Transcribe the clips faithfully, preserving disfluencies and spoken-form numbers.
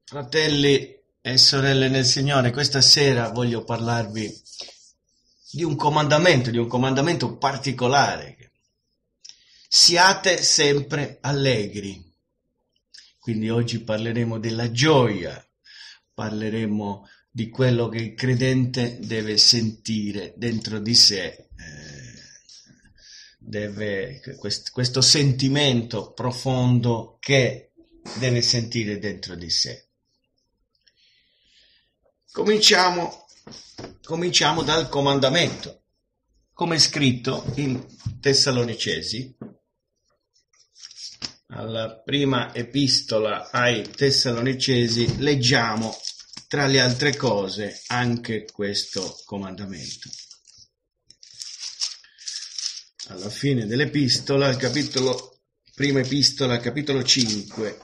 Fratelli e sorelle nel Signore, questa sera voglio parlarvi di un comandamento, di un comandamento particolare. Siate sempre allegri. Quindi oggi parleremo della gioia, parleremo di quello che il credente deve sentire dentro di sé, eh, deve, quest, questo sentimento profondo che deve sentire dentro di sé. Cominciamo, cominciamo dal comandamento, come è scritto in Tessalonicesi, alla prima epistola ai Tessalonicesi, leggiamo tra le altre cose anche questo comandamento. Alla fine dell'epistola, il capitolo, prima epistola, capitolo cinque,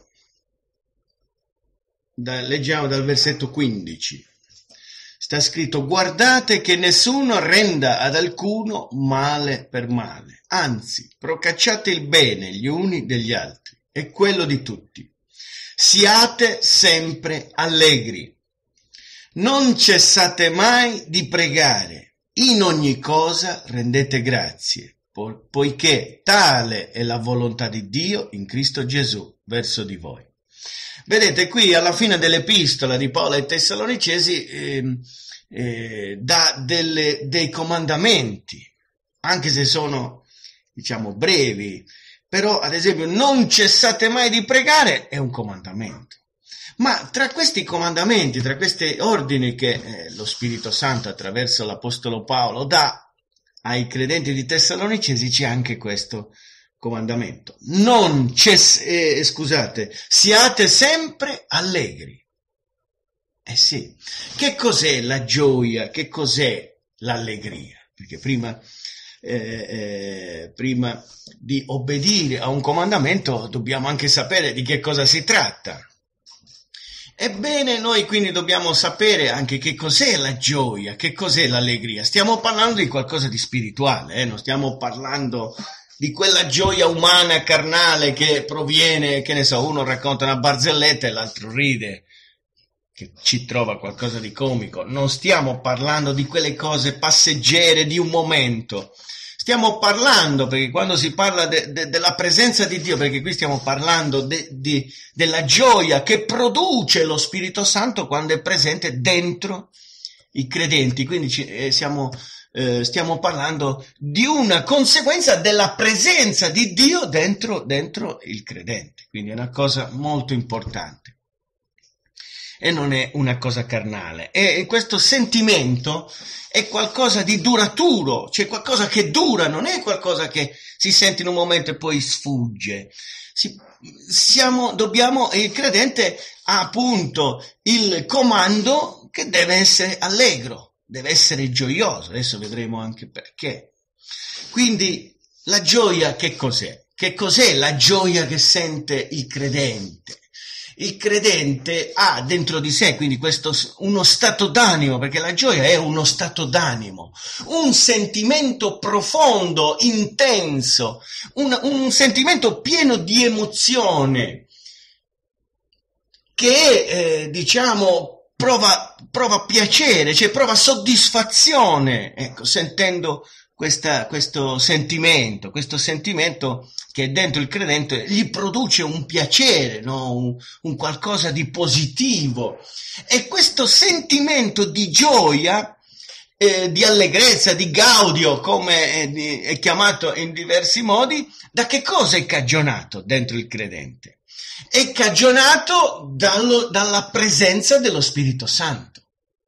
da, leggiamo dal versetto quindici. Sta scritto: guardate che nessuno renda ad alcuno male per male, anzi procacciate il bene gli uni degli altri e quello di tutti. Siate sempre allegri, non cessate mai di pregare, in ogni cosa rendete grazie, po- poiché tale è la volontà di Dio in Cristo Gesù verso di voi. Vedete, qui alla fine dell'epistola di Paolo ai Tessalonicesi eh, eh, dà delle, dei comandamenti, anche se sono, diciamo, brevi, però ad esempio non cessate mai di pregare è un comandamento. Ma tra questi comandamenti, tra questi ordini che eh, lo Spirito Santo attraverso l'Apostolo Paolo dà ai credenti di Tessalonicesi c'è anche questo comandamento. Non cess- eh, scusate, siate sempre allegri. Eh sì, che cos'è la gioia? Che cos'è l'allegria? Perché prima, eh, eh, prima di obbedire a un comandamento dobbiamo anche sapere di che cosa si tratta. Ebbene, noi quindi dobbiamo sapere anche che cos'è la gioia, che cos'è l'allegria. Stiamo parlando di qualcosa di spirituale, eh? Non stiamo parlando di quella gioia umana, carnale, che proviene, che ne so, uno racconta una barzelletta e l'altro ride, che ci trova qualcosa di comico. Non stiamo parlando di quelle cose passeggere di un momento. Stiamo parlando, perché quando si parla de, de, della presenza di Dio, perché qui stiamo parlando de, de, della gioia che produce lo Spirito Santo quando è presente dentro i credenti. Quindi ci, eh, siamo... Eh, stiamo parlando di una conseguenza della presenza di Dio dentro, dentro il credente, quindi è una cosa molto importante e non è una cosa carnale. E questo sentimento è qualcosa di duraturo, cioè qualcosa che dura, non è qualcosa che si sente in un momento e poi sfugge. Si, siamo, dobbiamo, il credente ha appunto il comando che deve essere allegro, deve essere gioioso, adesso vedremo anche perché. Quindi la gioia che cos'è? Che cos'è la gioia che sente il credente? Il credente ha dentro di sé quindi questo uno stato d'animo, perché la gioia è uno stato d'animo, un sentimento profondo, intenso, un, un sentimento pieno di emozione che eh, diciamo Prova, prova piacere, cioè prova soddisfazione, ecco, sentendo questa, questo sentimento, questo sentimento che dentro il credente gli produce un piacere, no? un, un qualcosa di positivo. E questo sentimento di gioia, eh, di allegrezza, di gaudio, come è, di, è chiamato in diversi modi, da che cosa è cagionato dentro il credente? È cagionato dallo, dalla presenza dello Spirito Santo.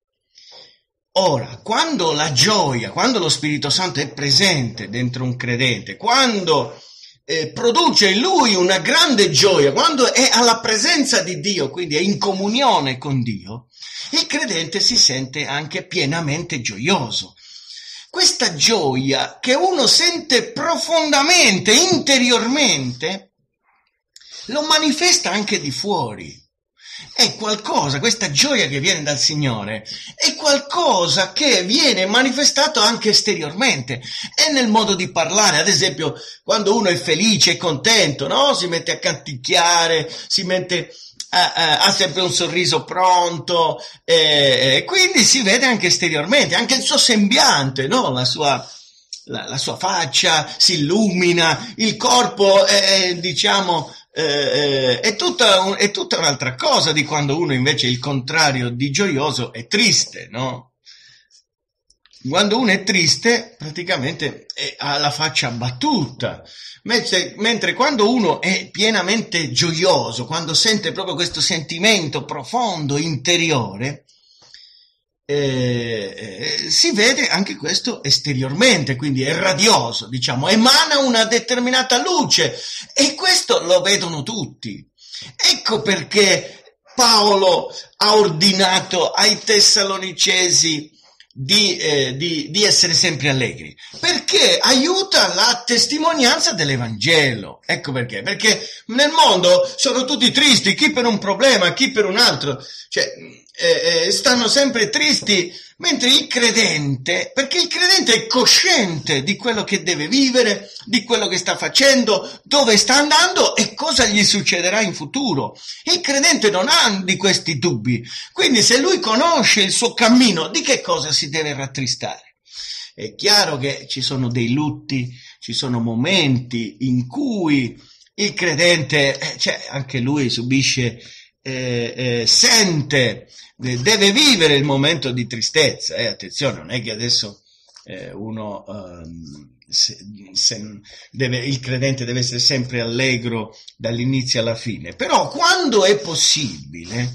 Ora, quando la gioia, quando lo Spirito Santo è presente dentro un credente, quando eh, produce in lui una grande gioia, quando è alla presenza di Dio, quindi è in comunione con Dio, il credente si sente anche pienamente gioioso. Questa gioia che uno sente profondamente, interiormente, lo manifesta anche di fuori. È qualcosa, questa gioia che viene dal Signore, è qualcosa che viene manifestato anche esteriormente. È nel modo di parlare, ad esempio, quando uno è felice, è contento, no? Si mette a canticchiare, si mette ha, ha sempre un sorriso pronto, e quindi si vede anche esteriormente, anche il suo sembiante, no? La sua, la, la sua faccia si illumina, il corpo è, diciamo, eh, è, tutta, è tutta un'altra cosa di quando uno invece il contrario di gioioso è triste, no? Quando uno è triste, praticamente è, ha la faccia abbattuta, mentre, mentre quando uno è pienamente gioioso, quando sente proprio questo sentimento profondo, interiore, eh, eh, si vede anche questo esteriormente, quindi è radioso, diciamo, emana una determinata luce, e questo lo vedono tutti. Ecco perché Paolo ha ordinato ai Tessalonicesi Di, eh, di, di essere sempre allegri, perché aiuta la testimonianza dell'Evangelo. Ecco perché, perché nel mondo sono tutti tristi, chi per un problema, chi per un altro, cioè eh, eh, stanno sempre tristi, mentre il credente, perché il credente è cosciente di quello che deve vivere, di quello che sta facendo, dove sta andando e cosa gli succederà in futuro. Il credente non ha di questi dubbi, quindi se lui conosce il suo cammino, di che cosa si deve rattristare? È chiaro che ci sono dei lutti, ci sono momenti in cui il credente, eh, cioè anche lui subisce, eh, eh, sente, deve vivere il momento di tristezza, eh, attenzione, non è che adesso eh, uno um, se, se deve, il credente deve essere sempre allegro dall'inizio alla fine, però quando è possibile,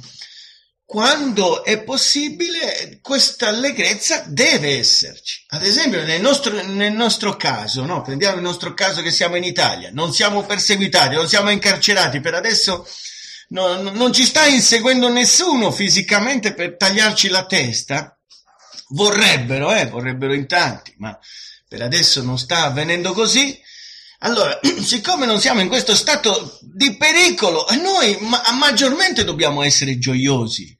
quando è possibile questa allegrezza deve esserci. Ad esempio nel nostro, nel nostro caso, no? Prendiamo il nostro caso che siamo in Italia, non siamo perseguitati, non siamo incarcerati, per adesso No, non ci sta inseguendo nessuno fisicamente per tagliarci la testa. Vorrebbero, eh, vorrebbero in tanti, ma per adesso non sta avvenendo così. Allora, siccome non siamo in questo stato di pericolo, noi ma- maggiormente dobbiamo essere gioiosi.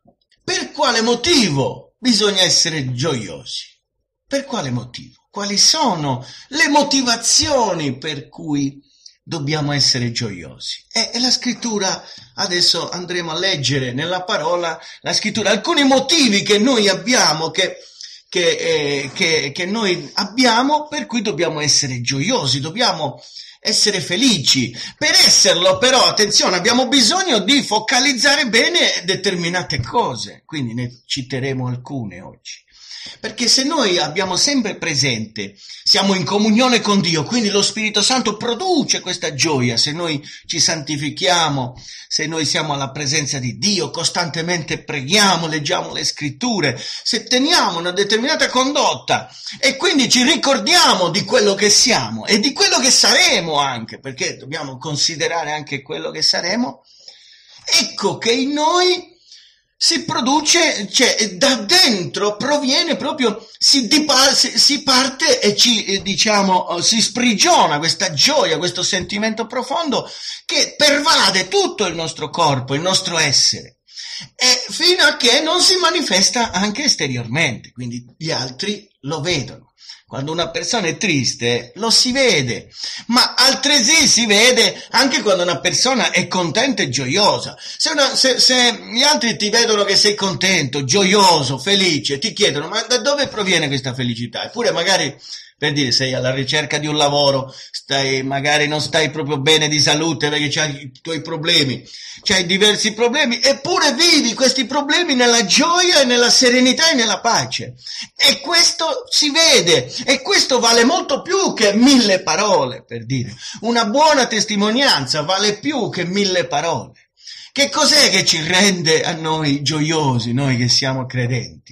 Per quale motivo bisogna essere gioiosi? Per quale motivo? Quali sono le motivazioni per cui dobbiamo essere gioiosi? E, e la scrittura, adesso andremo a leggere nella parola la scrittura, alcuni motivi che noi abbiamo, che, che, eh, che, che noi abbiamo per cui dobbiamo essere gioiosi, dobbiamo essere felici. Per esserlo però, attenzione, abbiamo bisogno di focalizzare bene determinate cose, quindi ne citeremo alcune oggi. Perché se noi abbiamo sempre presente, siamo in comunione con Dio, quindi lo Spirito Santo produce questa gioia, se noi ci santifichiamo, se noi siamo alla presenza di Dio, costantemente preghiamo, leggiamo le scritture, se teniamo una determinata condotta e quindi ci ricordiamo di quello che siamo e di quello che saremo anche, perché dobbiamo considerare anche quello che saremo, ecco che in noi si produce, cioè da dentro proviene proprio, si, dipa, si, si parte e ci, eh, diciamo, si sprigiona questa gioia, questo sentimento profondo che pervade tutto il nostro corpo, il nostro essere, e fino a che non si manifesta anche esteriormente, quindi gli altri lo vedono. Quando una persona è triste lo si vede, ma altresì si vede anche quando una persona è contenta e gioiosa. Se, una, se, se gli altri ti vedono che sei contento, gioioso, felice, ti chiedono ma da dove proviene questa felicità? Eppure magari, per dire, sei alla ricerca di un lavoro, stai, magari non stai proprio bene di salute perché c'hai i tuoi problemi, c'hai diversi problemi, eppure vivi questi problemi nella gioia e nella serenità e nella pace. E questo si vede, e questo vale molto più che mille parole, per dire. Una buona testimonianza vale più che mille parole. Che cos'è che ci rende a noi gioiosi, noi che siamo credenti?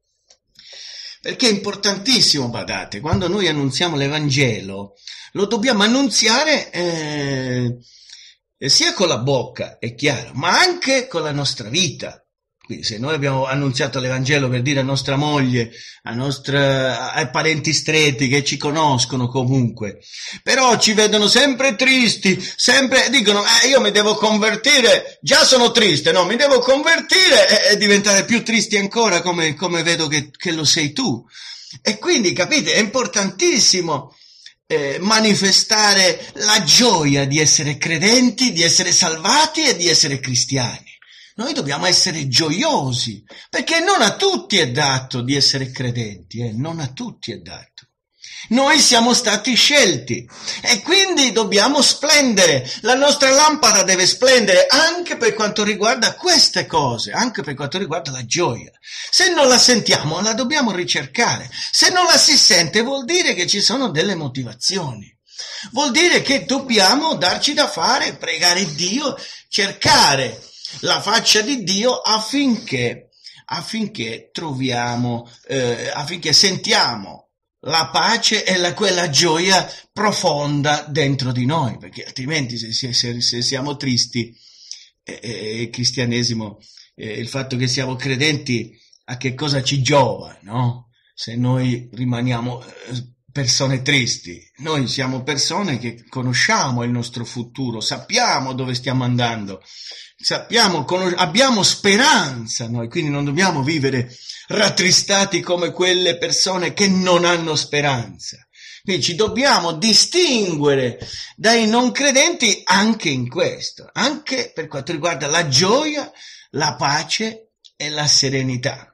Perché è importantissimo, badate, quando noi annunziamo l'Evangelo, lo dobbiamo annunziare eh, sia con la bocca, è chiaro, ma anche con la nostra vita. Quindi se noi abbiamo annunziato l'Evangelo per dire a nostra moglie, a nostra, ai parenti stretti che ci conoscono comunque, però ci vedono sempre tristi, sempre dicono eh, io mi devo convertire, già sono triste, no, mi devo convertire e, e diventare più tristi ancora come, come vedo che, che lo sei tu. E quindi capite, è importantissimo eh, manifestare la gioia di essere credenti, di essere salvati e di essere cristiani. Noi dobbiamo essere gioiosi, perché non a tutti è dato di essere credenti, eh? non a tutti è dato. Noi siamo stati scelti e quindi dobbiamo splendere. La nostra lampada deve splendere anche per quanto riguarda queste cose, anche per quanto riguarda la gioia. Se non la sentiamo, la dobbiamo ricercare. Se non la si sente, vuol dire che ci sono delle motivazioni. Vuol dire che dobbiamo darci da fare, pregare Dio, cercare la faccia di Dio affinché, affinché troviamo, eh, affinché sentiamo la pace e la, quella gioia profonda dentro di noi, perché altrimenti se, se, se siamo tristi, eh, eh, il cristianesimo, eh, il fatto che siamo credenti, a che cosa ci giova, no? Se noi rimaniamo eh, persone tristi. Noi siamo persone che conosciamo il nostro futuro, sappiamo dove stiamo andando, sappiamo, abbiamo speranza noi, quindi non dobbiamo vivere rattristati come quelle persone che non hanno speranza. Quindi ci dobbiamo distinguere dai non credenti anche in questo, anche per quanto riguarda la gioia, la pace e la serenità.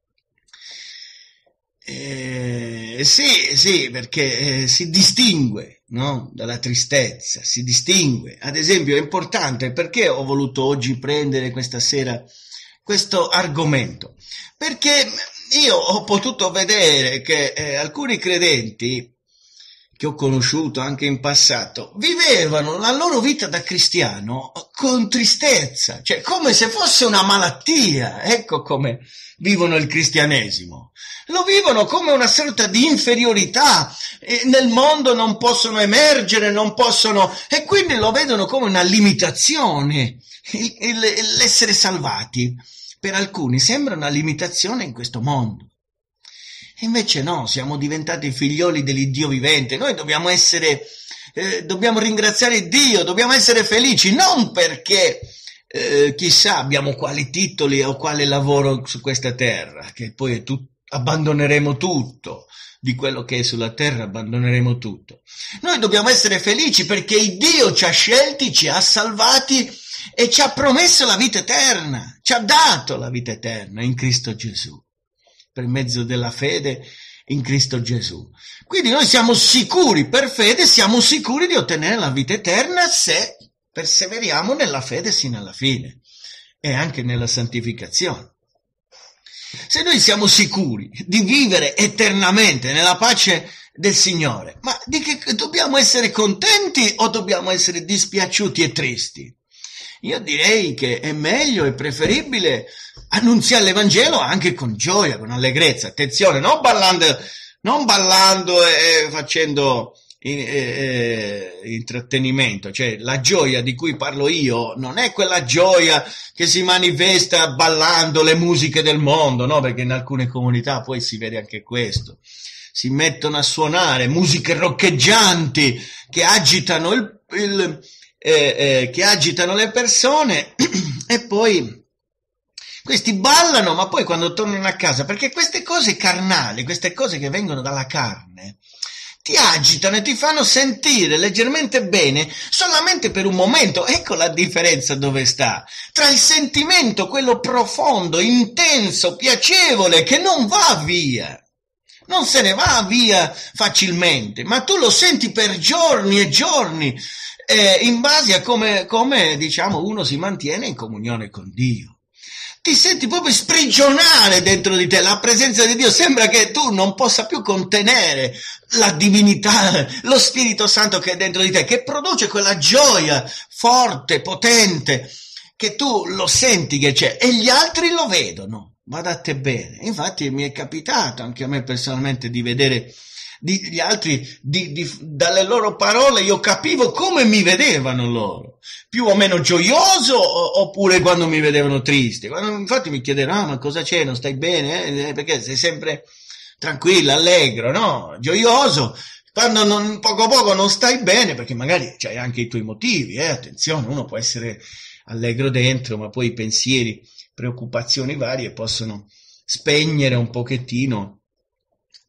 Eh, sì, sì, perché eh, si distingue, no? Dalla tristezza, si distingue. Ad esempio, è importante, perché ho voluto oggi prendere questa sera questo argomento? Perché io ho potuto vedere che eh, alcuni credenti che ho conosciuto anche in passato vivevano la loro vita da cristiano con tristezza, cioè come se fosse una malattia. Ecco come vivono il cristianesimo. Lo vivono come una sorta di inferiorità, e nel mondo non possono emergere, non possono, e quindi lo vedono come una limitazione. Il, il, l'essere salvati per alcuni sembra una limitazione in questo mondo. Invece no, siamo diventati figlioli dell'Iddio vivente. Noi dobbiamo essere, eh, dobbiamo ringraziare Dio, dobbiamo essere felici, non perché eh, chissà abbiamo quali titoli o quale lavoro su questa terra, che poi è tut- abbandoneremo tutto di quello che è sulla terra, abbandoneremo tutto. Noi dobbiamo essere felici perché il Dio ci ha scelti, ci ha salvati e ci ha promesso la vita eterna, ci ha dato la vita eterna in Cristo Gesù, per mezzo della fede in Cristo Gesù. Quindi noi siamo sicuri, per fede siamo sicuri di ottenere la vita eterna se perseveriamo nella fede sino alla fine e anche nella santificazione. Se noi siamo sicuri di vivere eternamente nella pace del Signore, ma di che dobbiamo essere contenti o dobbiamo essere dispiaciuti e tristi? Io direi che è meglio e preferibile annunziare l'Evangelo anche con gioia, con allegrezza. Attenzione, non ballando, non ballando e facendo eh, eh, intrattenimento. Cioè, la gioia di cui parlo io non è quella gioia che si manifesta ballando le musiche del mondo, no? Perché in alcune comunità poi si vede anche questo. Si mettono a suonare musiche roccheggianti che agitano il, il Eh, eh, che agitano le persone e poi questi ballano, ma poi quando tornano a casa, perché queste cose carnali, queste cose che vengono dalla carne, ti agitano e ti fanno sentire leggermente bene solamente per un momento. Ecco la differenza dove sta tra il sentimento, quello profondo, intenso, piacevole, che non va via. Non se ne va via facilmente, ma tu lo senti per giorni e giorni, eh, in base a come, come, diciamo, uno si mantiene in comunione con Dio. Ti senti proprio sprigionare dentro di te la presenza di Dio, sembra che tu non possa più contenere la divinità, lo Spirito Santo che è dentro di te, che produce quella gioia forte, potente, che tu lo senti che c'è e gli altri lo vedono. Badate bene, infatti mi è capitato anche a me personalmente di vedere di, gli altri, di, di, dalle loro parole io capivo come mi vedevano loro, più o meno gioioso o, oppure quando mi vedevano triste. Quando, infatti mi chiedevano, ah, ma cosa c'è, non stai bene? Eh? Perché sei sempre tranquillo, allegro, no? Gioioso. Quando non, poco poco non stai bene, perché magari c'hai anche i tuoi motivi, eh? Attenzione, uno può essere allegro dentro, ma poi i pensieri, preoccupazioni varie possono spegnere un pochettino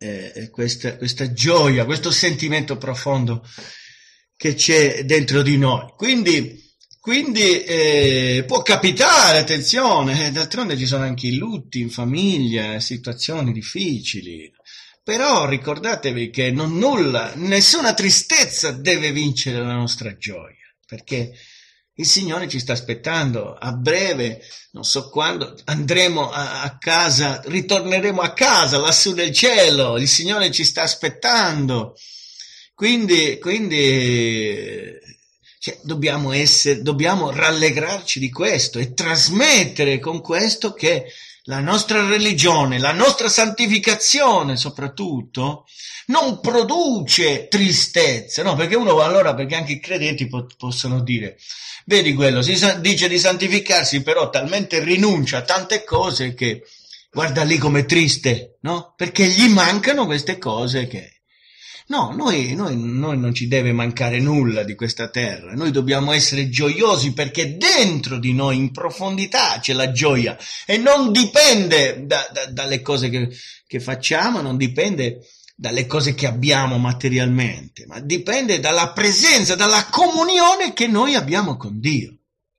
eh, questa, questa gioia, questo sentimento profondo che c'è dentro di noi. Quindi, quindi eh, può capitare, attenzione, d'altronde ci sono anche i lutti in famiglia, situazioni difficili, però ricordatevi che non nulla, nessuna tristezza deve vincere la nostra gioia, perché il Signore ci sta aspettando. A breve, non so quando, andremo a, a casa, ritorneremo a casa lassù nel cielo, il Signore ci sta aspettando. Quindi, quindi cioè, dobbiamo essere, dobbiamo rallegrarci di questo e trasmettere con questo che la nostra religione, la nostra santificazione soprattutto, non produce tristezza, no? Perché uno allora, perché anche i credenti po- possono dire, vedi quello, si sa- dice di santificarsi, però talmente rinuncia a tante cose che guarda lì come triste, no? Perché gli mancano queste cose che... No, noi, noi, noi non ci deve mancare nulla di questa terra, noi dobbiamo essere gioiosi perché dentro di noi in profondità c'è la gioia e non dipende da, da, dalle cose che, che facciamo, non dipende dalle cose che abbiamo materialmente, ma dipende dalla presenza, dalla comunione che noi abbiamo con Dio.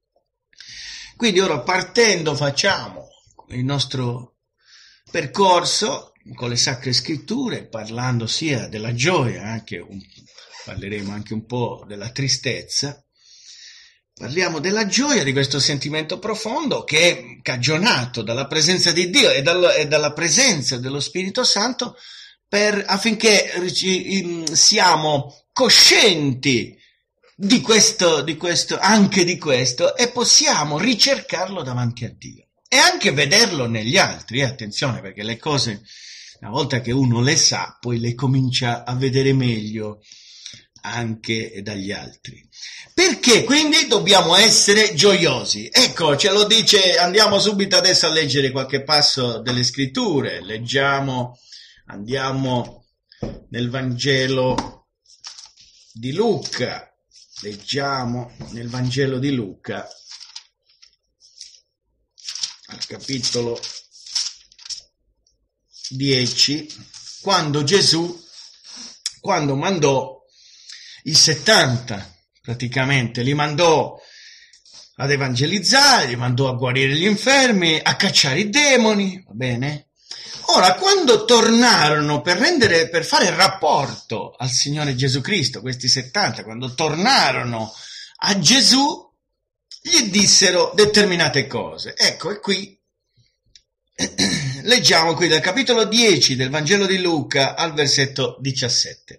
Quindi ora partendo facciamo il nostro percorso con le Sacre Scritture, parlando sia della gioia, anche un, parleremo anche un po' della tristezza. Parliamo della gioia, di questo sentimento profondo che è cagionato dalla presenza di Dio e, dal, e dalla presenza dello Spirito Santo, per, affinché siamo coscienti di questo, di questo, anche di questo, e possiamo ricercarlo davanti a Dio e anche vederlo negli altri. Eh, attenzione, perché le cose, una volta che uno le sa, poi le comincia a vedere meglio anche dagli altri. Perché quindi dobbiamo essere gioiosi? Ecco, ce lo dice, andiamo subito adesso a leggere qualche passo delle Scritture. Leggiamo, andiamo nel Vangelo di Luca. Leggiamo nel Vangelo di Luca, al capitolo dieci, quando Gesù, quando mandò i settanta, praticamente, li mandò ad evangelizzare, li mandò a guarire gli infermi, a cacciare i demoni, va bene? Ora, quando tornarono per rendere, per fare rapporto al Signore Gesù Cristo, questi settanta, quando tornarono a Gesù, gli dissero determinate cose. Ecco, e qui leggiamo qui dal capitolo dieci del Vangelo di Luca al versetto diciassette.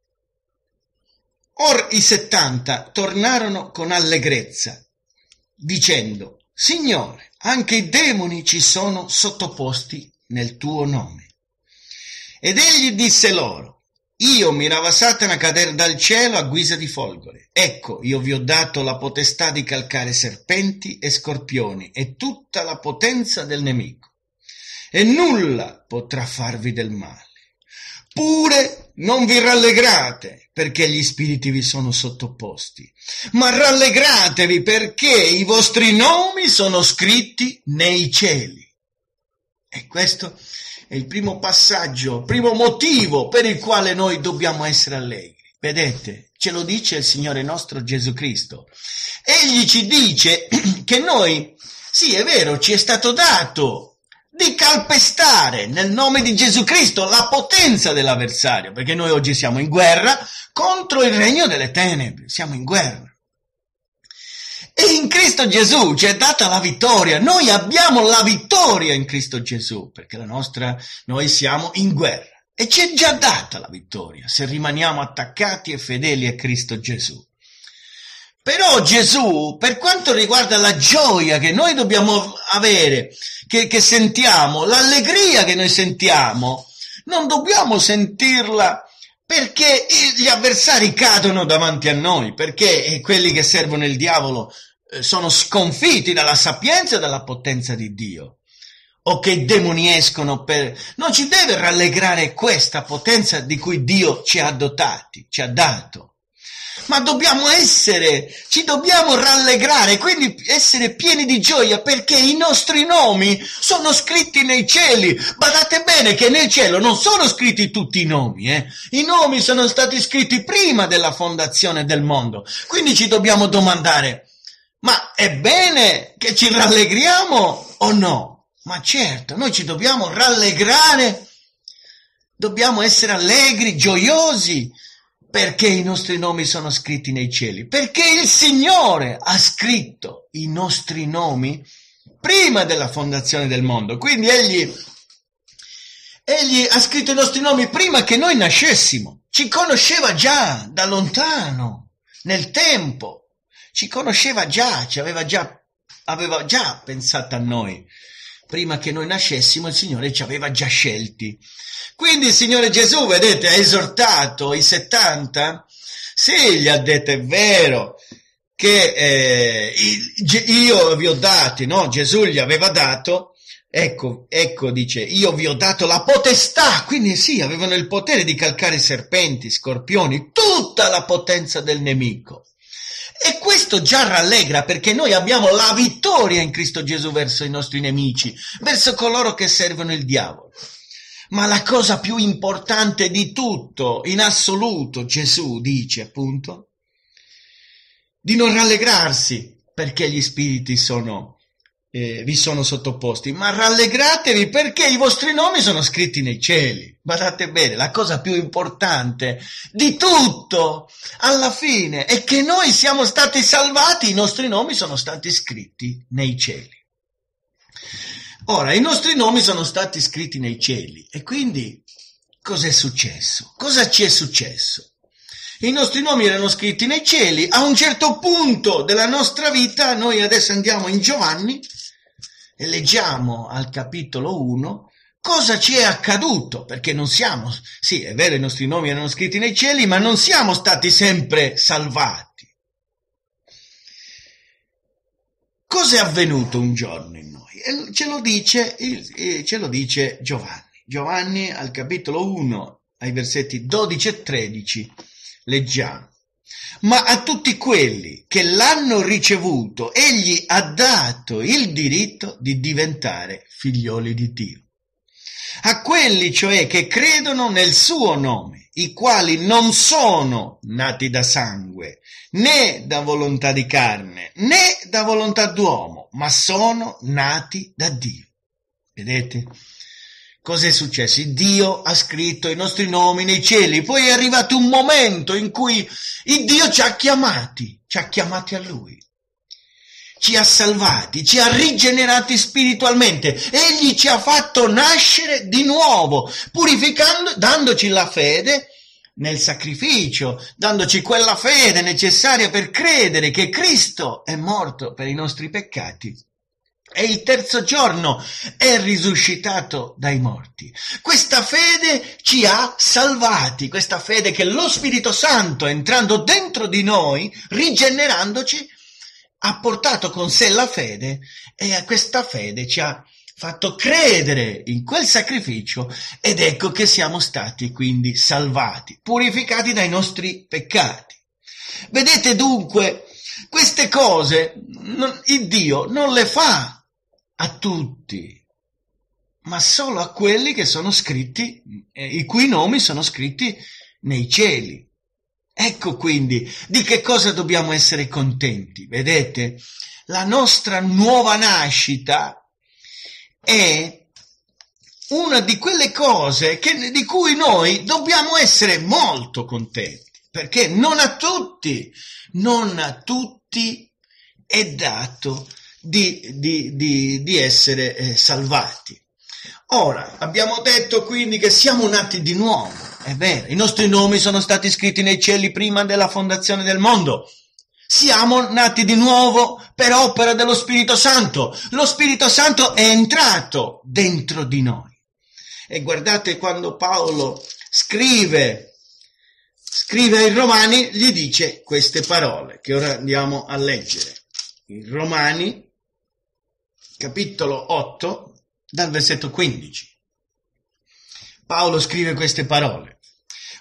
Or i settanta tornarono con allegrezza, dicendo: Signore, anche i demoni ci sono sottoposti nel tuo nome. Ed egli disse loro: Io mirava Satana cadere dal cielo a guisa di folgore. Ecco, io vi ho dato la potestà di calcare serpenti e scorpioni e tutta la potenza del nemico, e nulla potrà farvi del male. Pure non vi rallegrate perché gli spiriti vi sono sottoposti, ma rallegratevi perché i vostri nomi sono scritti nei cieli. E questo è il primo passaggio, primo motivo per il quale noi dobbiamo essere allegri. Vedete, ce lo dice il Signore nostro Gesù Cristo. Egli ci dice che noi, sì, è vero, ci è stato dato di calpestare nel nome di Gesù Cristo la potenza dell'avversario, perché noi oggi siamo in guerra contro il regno delle tenebre, siamo in guerra. E in Cristo Gesù ci è data la vittoria, noi abbiamo la vittoria in Cristo Gesù, perché la nostra, noi siamo in guerra e ci è già data la vittoria se rimaniamo attaccati e fedeli a Cristo Gesù. Però Gesù, per quanto riguarda la gioia che noi dobbiamo avere, che, che sentiamo, l'allegria che noi sentiamo, non dobbiamo sentirla perché gli avversari cadono davanti a noi, perché quelli che servono il diavolo sono sconfitti dalla sapienza e dalla potenza di Dio, o che i demoni escono per... Non ci deve rallegrare questa potenza di cui Dio ci ha dotati, ci ha dato. ma dobbiamo essere, ci dobbiamo rallegrare, quindi essere pieni di gioia, perché i nostri nomi sono scritti nei cieli. Badate bene che nel cielo non sono scritti tutti i nomi, eh? I nomi sono stati scritti prima della fondazione del mondo, quindi ci dobbiamo domandare: ma è bene che ci rallegriamo o no? Ma certo, noi ci dobbiamo rallegrare, dobbiamo essere allegri, gioiosi, perché i nostri nomi sono scritti nei cieli, perché il Signore ha scritto i nostri nomi prima della fondazione del mondo. Quindi egli, egli ha scritto i nostri nomi prima che noi nascessimo, ci conosceva già da lontano, nel tempo, ci conosceva già, ci aveva già, aveva già pensato a noi. Prima che noi nascessimo il Signore ci aveva già scelti. Quindi il Signore Gesù, vedete, ha esortato i settanta, sì, gli ha detto: è vero che eh, io vi ho dati, no? Gesù gli aveva dato, ecco, ecco, dice, io vi ho dato la potestà, quindi sì, avevano il potere di calcare serpenti, scorpioni, tutta la potenza del nemico. E questo già rallegra, perché noi abbiamo la vittoria in Cristo Gesù verso i nostri nemici, verso coloro che servono il diavolo. Ma la cosa più importante di tutto, in assoluto, Gesù dice appunto di non rallegrarsi perché gli spiriti sono, eh, vi sono sottoposti, ma rallegratevi perché i vostri nomi sono scritti nei cieli. Guardate bene, la cosa più importante di tutto, alla fine, è che noi siamo stati salvati, i nostri nomi sono stati scritti nei cieli. Ora, i nostri nomi sono stati scritti nei cieli, e quindi cos'è successo? Cosa ci è successo? I nostri nomi erano scritti nei cieli, a un certo punto della nostra vita, noi adesso andiamo in Giovanni e leggiamo al capitolo uno cosa ci è accaduto, perché non siamo, sì, è vero, i nostri nomi erano scritti nei cieli, ma non siamo stati sempre salvati. Cosa è avvenuto un giorno in noi? E ce lo dice, ce lo dice Giovanni. Giovanni al capitolo uno, ai versetti dodici e tredici, leggiamo: ma a tutti quelli che l'hanno ricevuto, egli ha dato il diritto di diventare figlioli di Dio. A quelli, cioè, che credono nel suo nome, i quali non sono nati da sangue, né da volontà di carne, né da volontà d'uomo, ma sono nati da Dio. Vedete? Cos'è successo? Dio ha scritto i nostri nomi nei cieli, poi è arrivato un momento in cui il Dio ci ha chiamati, ci ha chiamati a Lui, ci ha salvati, ci ha rigenerati spiritualmente, Egli ci ha fatto nascere di nuovo, purificando, dandoci la fede nel sacrificio, dandoci quella fede necessaria per credere che Cristo è morto per i nostri peccati e il terzo giorno è risuscitato dai morti. Questa fede ci ha salvati, questa fede che lo Spirito Santo, entrando dentro di noi, rigenerandoci, ha portato con sé la fede, e a questa fede ci ha fatto credere in quel sacrificio, ed ecco che siamo stati quindi salvati, purificati dai nostri peccati. Vedete dunque, queste cose non, il Dio non le fa a tutti, ma solo a quelli che sono scritti, eh, i cui nomi sono scritti nei cieli. Ecco quindi di che cosa dobbiamo essere contenti. Vedete, la nostra nuova nascita è una di quelle cose che, di cui noi dobbiamo essere molto contenti, perché non a tutti, non a tutti è dato di, di, di, di essere eh, salvati. Ora, abbiamo detto quindi che siamo nati di nuovo, è vero, i nostri nomi sono stati scritti nei cieli prima della fondazione del mondo. Siamo nati di nuovo per opera dello Spirito Santo. Lo Spirito Santo è entrato dentro di noi. E guardate, quando Paolo scrive, scrive ai Romani, gli dice queste parole che ora andiamo a leggere. In Romani, capitolo otto, dal versetto quindici. Paolo scrive queste parole: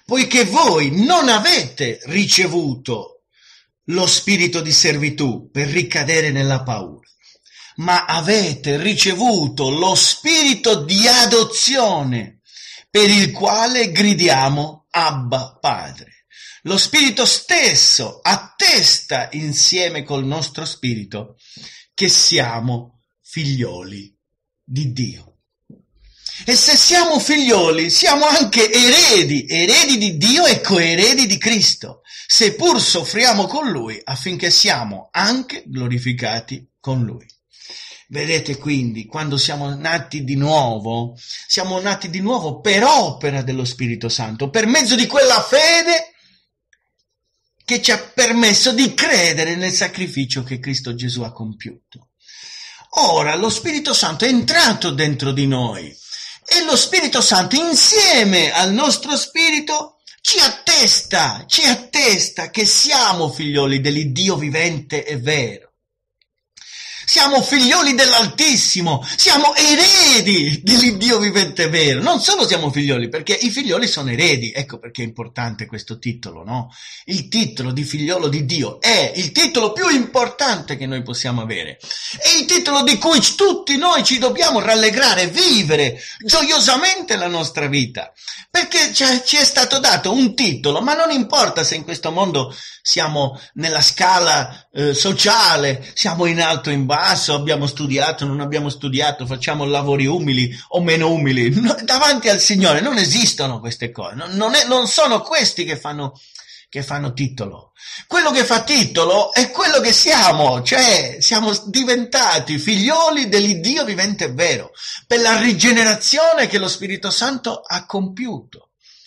poiché voi non avete ricevuto lo spirito di servitù per ricadere nella paura, ma avete ricevuto lo spirito di adozione, per il quale gridiamo Abba Padre. Lo spirito stesso attesta insieme col nostro spirito che siamo figlioli di Dio. E se siamo figlioli, siamo anche eredi, eredi di Dio e coeredi di Cristo, seppur soffriamo con Lui, affinché siamo anche glorificati con Lui. Vedete quindi, quando siamo nati di nuovo, siamo nati di nuovo per opera dello Spirito Santo, per mezzo di quella fede che ci ha permesso di credere nel sacrificio che Cristo Gesù ha compiuto. Ora lo Spirito Santo è entrato dentro di noi e lo Spirito Santo insieme al nostro spirito ci attesta, ci attesta che siamo figlioli dell'Iddio vivente e vero. Siamo figlioli dell'Altissimo, siamo eredi dell'Iddio vivente e vero. Non solo siamo figlioli, perché i figlioli sono eredi. Ecco perché è importante questo titolo, no? Il titolo di figliolo di Dio è il titolo più importante che noi possiamo avere. È il titolo di cui tutti noi ci dobbiamo rallegrare, vivere gioiosamente la nostra vita. Perché ci è stato dato un titolo, ma non importa se in questo mondo siamo nella scala eh, sociale, siamo in alto o in basso, abbiamo studiato, non abbiamo studiato, facciamo lavori umili o meno umili. No, davanti al Signore non esistono queste cose, non, non, è, non sono questi che fanno, che fanno titolo. Quello che fa titolo è quello che siamo, cioè siamo diventati figlioli dell'Iddio vivente e vero, per la rigenerazione che lo Spirito Santo ha compiuto.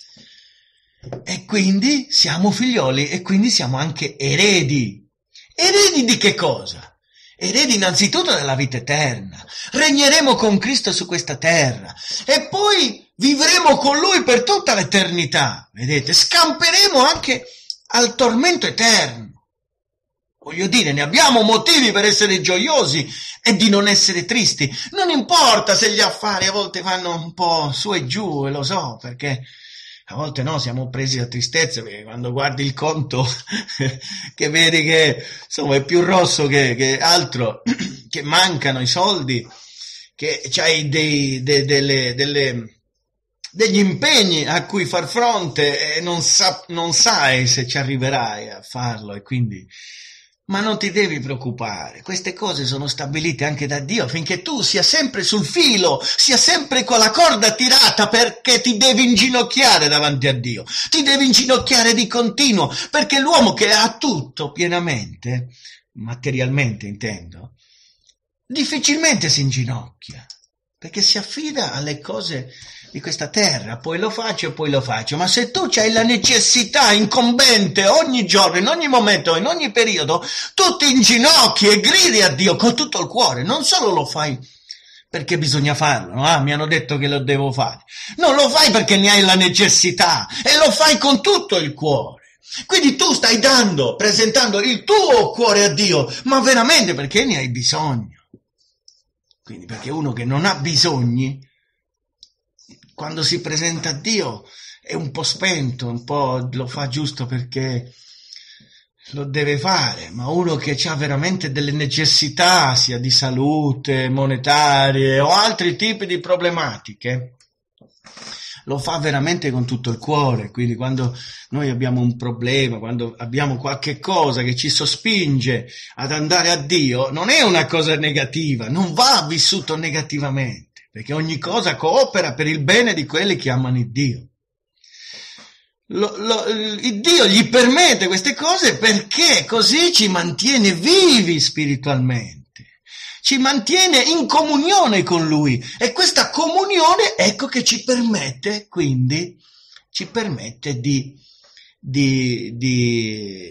E quindi siamo figlioli e quindi siamo anche eredi. Eredi di che cosa? Eredi innanzitutto della vita eterna. Regneremo con Cristo su questa terra e poi vivremo con Lui per tutta l'eternità. Vedete, scamperemo anche al tormento eterno. Voglio dire, ne abbiamo motivi per essere gioiosi e di non essere tristi. Non importa se gli affari a volte vanno un po' su e giù, e lo so, perché a volte no, siamo presi da tristezza, perché quando guardi il conto che vedi che insomma è più rosso che, che altro, che mancano i soldi, che c'hai dei, dei, delle, delle, degli impegni a cui far fronte e non, sa, non sai se ci arriverai a farlo, e quindi... Ma non ti devi preoccupare, queste cose sono stabilite anche da Dio affinché tu sia sempre sul filo, sia sempre con la corda tirata, perché ti devi inginocchiare davanti a Dio, ti devi inginocchiare di continuo, perché l'uomo che ha tutto pienamente, materialmente intendo, difficilmente si inginocchia, perché si affida alle cose di questa terra, poi lo faccio e poi lo faccio. Ma se tu c'hai la necessità incombente ogni giorno, in ogni momento, in ogni periodo, tu ti inginocchi e gridi a Dio con tutto il cuore. Non solo lo fai perché bisogna farlo, no? Ah, mi hanno detto che lo devo fare. Non lo fai perché ne hai la necessità, e lo fai con tutto il cuore. Quindi tu stai dando, presentando il tuo cuore a Dio, ma veramente perché ne hai bisogno. Quindi perché uno che non ha bisogni, quando si presenta a Dio è un po' spento, un po' lo fa giusto perché lo deve fare, ma uno che ha veramente delle necessità, sia di salute, monetarie o altri tipi di problematiche, lo fa veramente con tutto il cuore. Quindi quando noi abbiamo un problema, quando abbiamo qualche cosa che ci sospinge ad andare a Dio, non è una cosa negativa, non va vissuto negativamente, perché ogni cosa coopera per il bene di quelli che amano il Dio. Lo, lo, il Dio gli permette queste cose perché così ci mantiene vivi spiritualmente, ci mantiene in comunione con Lui, e questa comunione, ecco, che ci permette, quindi, ci permette di, di, di,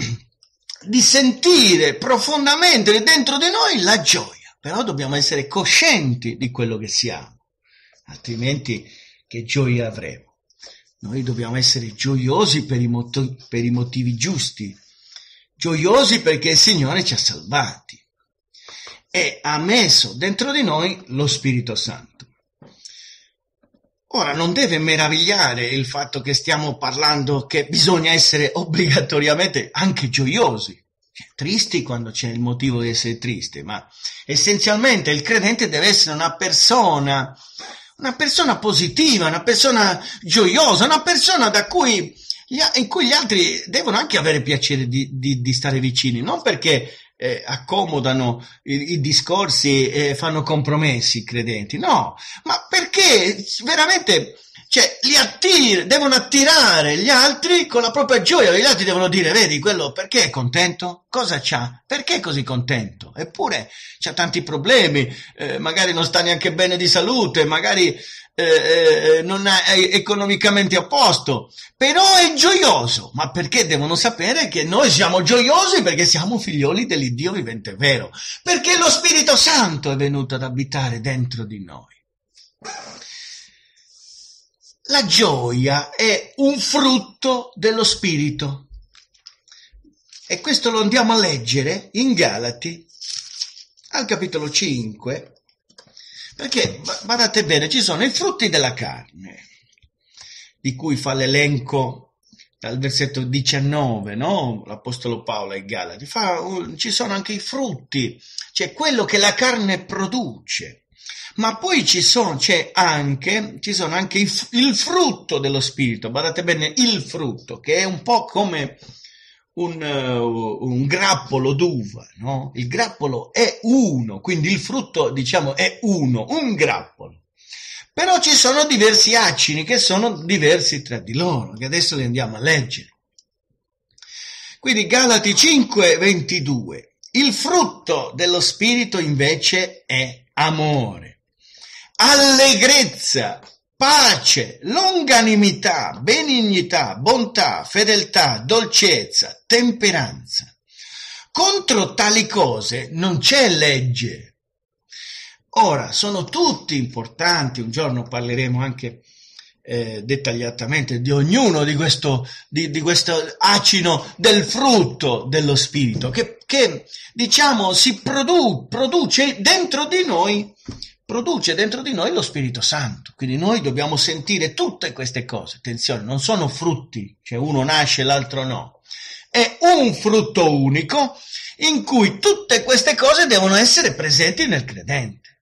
di sentire profondamente dentro di noi la gioia. Però dobbiamo essere coscienti di quello che siamo, altrimenti che gioia avremo? Noi dobbiamo essere gioiosi per i, motivi, per i motivi giusti, gioiosi perché il Signore ci ha salvati e ha messo dentro di noi lo Spirito Santo. Ora, non deve meravigliare il fatto che stiamo parlando che bisogna essere obbligatoriamente anche gioiosi, tristi quando c'è il motivo di essere triste, ma essenzialmente il credente deve essere una persona, una persona positiva, una persona gioiosa, una persona da cui, in cui gli altri devono anche avere piacere di, di, di stare vicini, non perché Eh, accomodano i, i discorsi e fanno compromessi i credenti, no, ma perché veramente, cioè, li attira, devono attirare gli altri con la propria gioia. Gli altri devono dire: vedi, quello perché è contento? Cosa c'ha? Perché è così contento? Eppure c'ha tanti problemi, eh, magari non sta neanche bene di salute, magari Eh, non è economicamente a posto, però è gioioso. Ma perché devono sapere che noi siamo gioiosi? Perché siamo figlioli dell'Iddio vivente e vero, perché lo Spirito Santo è venuto ad abitare dentro di noi. La gioia è un frutto dello Spirito, e questo lo andiamo a leggere in Galati al capitolo cinque. Perché, guardate bene, ci sono i frutti della carne, di cui fa l'elenco dal versetto diciannove, no? L'Apostolo Paolo ai Galati. Fa, ci sono anche i frutti, cioè quello che la carne produce. Ma poi ci sono, c'è anche, ci sono anche il, il frutto dello Spirito, guardate bene, il frutto, che è un po' come Un, uh, un grappolo d'uva, no? Il grappolo è uno, quindi il frutto, diciamo, è uno, un grappolo. Però ci sono diversi acini che sono diversi tra di loro, che adesso li andiamo a leggere. Quindi Galati cinque ventidue. Il frutto dello Spirito invece è amore, allegrezza, pace, longanimità, benignità, bontà, fedeltà, dolcezza, temperanza. Contro tali cose non c'è legge. Ora, sono tutti importanti, un giorno parleremo anche eh, dettagliatamente di ognuno di questo, di, di questo acino del frutto dello Spirito, che, che diciamo si produ- produce dentro di noi, produce dentro di noi lo Spirito Santo. Quindi noi dobbiamo sentire tutte queste cose. Attenzione, non sono frutti, cioè uno nasce e l'altro no. È un frutto unico in cui tutte queste cose devono essere presenti nel credente.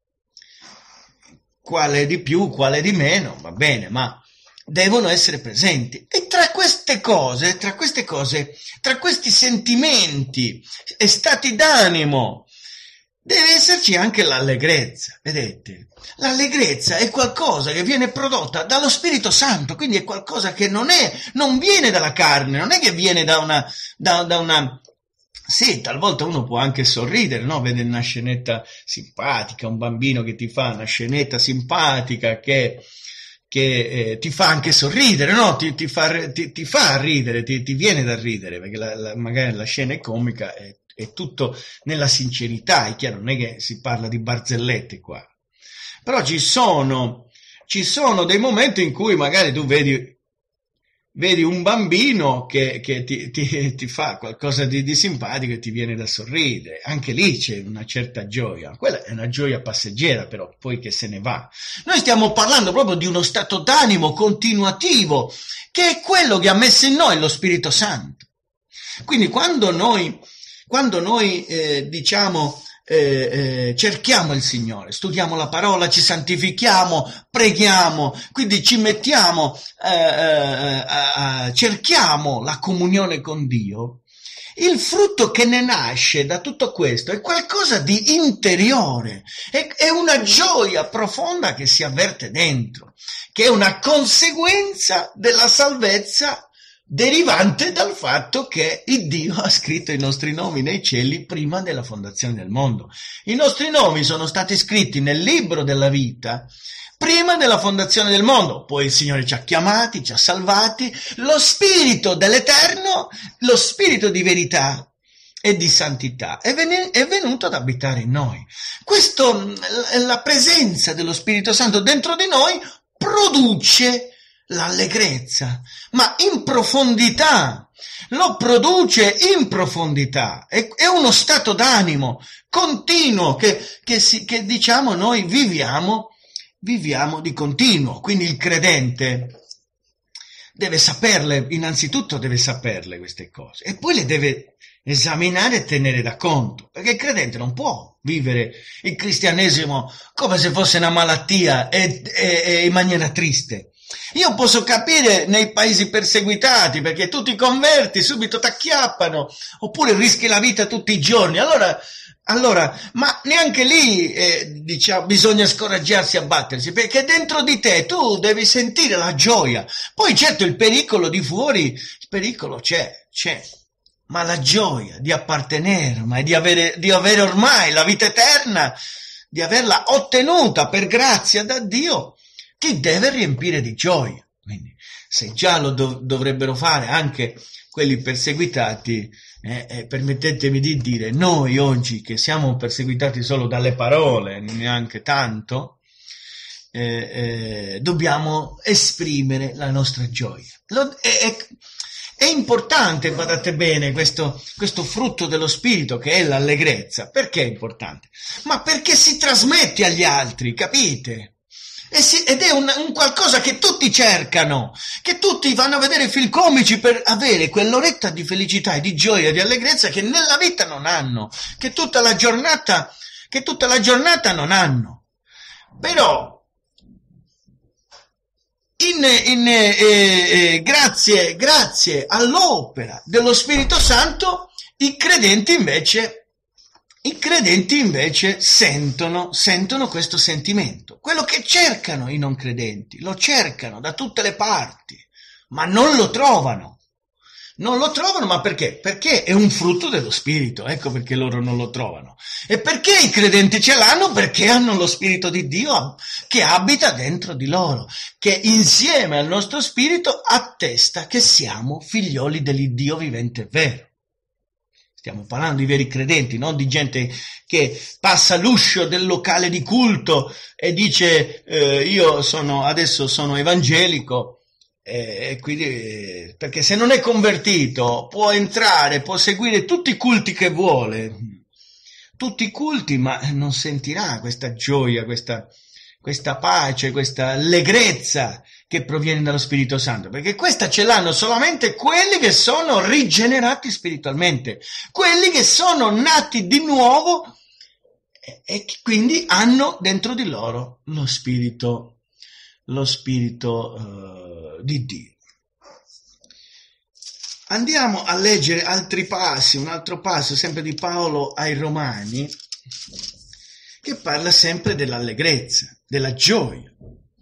Quale di più, quale di meno, va bene, ma devono essere presenti. E tra queste cose, tra queste cose, tra questi sentimenti e stati d'animo, deve esserci anche l'allegrezza. Vedete? L'allegrezza è qualcosa che viene prodotta dallo Spirito Santo, quindi è qualcosa che non è, non viene dalla carne, non è che viene da una, da, da una, sì, talvolta uno può anche sorridere, no? Vede una scenetta simpatica, un bambino che ti fa una scenetta simpatica che, che eh, ti fa anche sorridere, no? Ti, ti, fa, ti, ti fa ridere, ti, ti viene da ridere, perché la, la, magari la scena è comica, è, è tutto nella sincerità, è chiaro, non è che si parla di barzellette qua. Però ci sono, ci sono dei momenti in cui magari tu vedi, vedi un bambino che, che ti, ti, ti fa qualcosa di, di simpatico e ti viene da sorridere. Anche lì c'è una certa gioia. Quella è una gioia passeggera, però poi che se ne va. Noi stiamo parlando proprio di uno stato d'animo continuativo, che è quello che ha messo in noi lo Spirito Santo. Quindi quando noi, quando noi eh, diciamo... Eh, eh, cerchiamo il Signore, studiamo la parola, ci santifichiamo, preghiamo, quindi ci mettiamo, eh, eh, eh, cerchiamo la comunione con Dio. Il frutto che ne nasce da tutto questo è qualcosa di interiore, è, è una gioia profonda che si avverte dentro, che è una conseguenza della salvezza derivante dal fatto che il Dio ha scritto i nostri nomi nei cieli prima della fondazione del mondo. I nostri nomi sono stati scritti nel libro della vita prima della fondazione del mondo. Poi il Signore ci ha chiamati, ci ha salvati. Lo Spirito dell'Eterno, lo Spirito di verità e di santità è, ven- è venuto ad abitare in noi. Questo, la presenza dello Spirito Santo dentro di noi produce l'allegrezza, ma in profondità, lo produce in profondità, è, è uno stato d'animo continuo che, che, si, che diciamo noi viviamo viviamo di continuo. Quindi il credente deve saperle, innanzitutto deve saperle queste cose, e poi le deve esaminare e tenere da conto, perché il credente non può vivere il cristianesimo come se fosse una malattia e, e, e in maniera triste. Io posso capire nei paesi perseguitati, perché tu ti converti, subito t'acchiappano, oppure rischi la vita tutti i giorni, allora, allora ma neanche lì eh, diciamo, bisogna scoraggiarsi e abbattersi, perché dentro di te tu devi sentire la gioia. Poi certo il pericolo di fuori, il pericolo c'è, c'è, ma la gioia di appartenere, ma di avere, di avere ormai la vita eterna, di averla ottenuta per grazia da Dio, ti deve riempire di gioia. Quindi, se già lo dov- dovrebbero fare anche quelli perseguitati, eh, eh, permettetemi di dire, noi oggi che siamo perseguitati solo dalle parole, neanche tanto, eh, eh, dobbiamo esprimere la nostra gioia. Lo, è, è, è importante, guardate bene, questo, questo frutto dello spirito che è l'allegrezza. Perché è importante? Ma perché si trasmette agli altri, capite? Ed è un, un qualcosa che tutti cercano, che tutti vanno a vedere film comici per avere quell'oretta di felicità e di gioia e di allegrezza che nella vita non hanno, che tutta la giornata, che tutta la giornata non hanno. Però, in, in, eh, eh, grazie, grazie all'opera dello Spirito Santo, i credenti invece I credenti invece sentono, sentono questo sentimento, quello che cercano i non credenti, lo cercano da tutte le parti, ma non lo trovano. Non lo trovano, ma perché? Perché è un frutto dello Spirito, ecco perché loro non lo trovano. E perché i credenti ce l'hanno? Perché hanno lo Spirito di Dio che abita dentro di loro, che insieme al nostro Spirito attesta che siamo figlioli dell'Iddio vivente e vero. Stiamo parlando di veri credenti, non di gente che passa l'uscio del locale di culto e dice eh, io sono adesso sono evangelico eh, e quindi eh, perché se non è convertito può entrare, può seguire tutti i culti che vuole, tutti i culti, ma non sentirà questa gioia, questa, questa pace, questa allegrezza che proviene dallo Spirito Santo, perché questa ce l'hanno solamente quelli che sono rigenerati spiritualmente, quelli che sono nati di nuovo e, e quindi hanno dentro di loro lo Spirito, lo Spirito uh, di Dio. Andiamo a leggere altri passi, un altro passo sempre di Paolo ai Romani, che parla sempre dell'allegrezza, della gioia.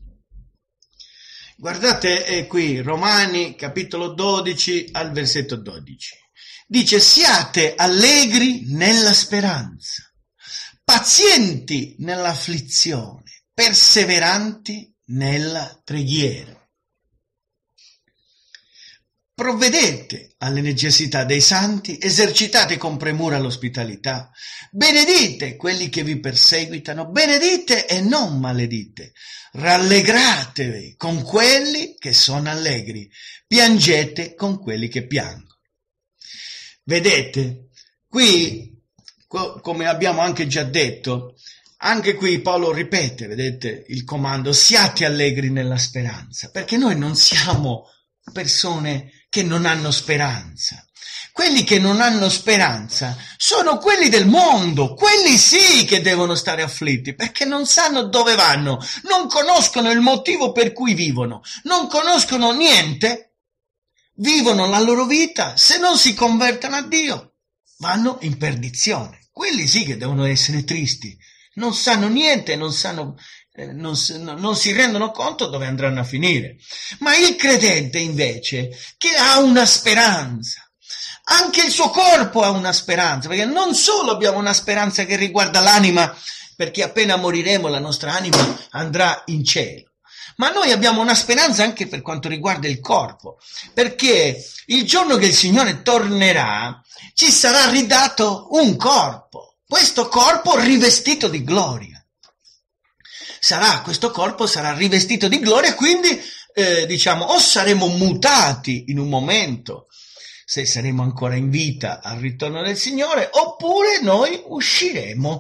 Guardate eh, qui, Romani, capitolo dodici, al versetto dodici. Dice, siate allegri nella speranza, pazienti nell'afflizione, perseveranti nella preghiera. Provvedete alle necessità dei santi, esercitate con premura l'ospitalità, benedite quelli che vi perseguitano, benedite e non maledite, rallegratevi con quelli che sono allegri, piangete con quelli che piangono. Vedete, qui, come abbiamo anche già detto, anche qui Paolo ripete, vedete, il comando, siate allegri nella speranza, perché noi non siamo persone che non hanno speranza. Quelli che non hanno speranza sono quelli del mondo, quelli sì che devono stare afflitti, perché non sanno dove vanno, non conoscono il motivo per cui vivono, non conoscono niente, vivono la loro vita, se non si convertono a Dio, vanno in perdizione. Quelli sì che devono essere tristi, non sanno niente, non sanno... Non, non si rendono conto dove andranno a finire. Ma il credente invece che ha una speranza, anche il suo corpo ha una speranza, perché non solo abbiamo una speranza che riguarda l'anima, perché appena moriremo la nostra anima andrà in cielo, ma noi abbiamo una speranza anche per quanto riguarda il corpo, perché il giorno che il Signore tornerà ci sarà ridato un corpo, questo corpo rivestito di gloria. Sarà, questo corpo sarà rivestito di gloria, quindi eh, diciamo o saremo mutati in un momento, se saremo ancora in vita al ritorno del Signore, oppure noi usciremo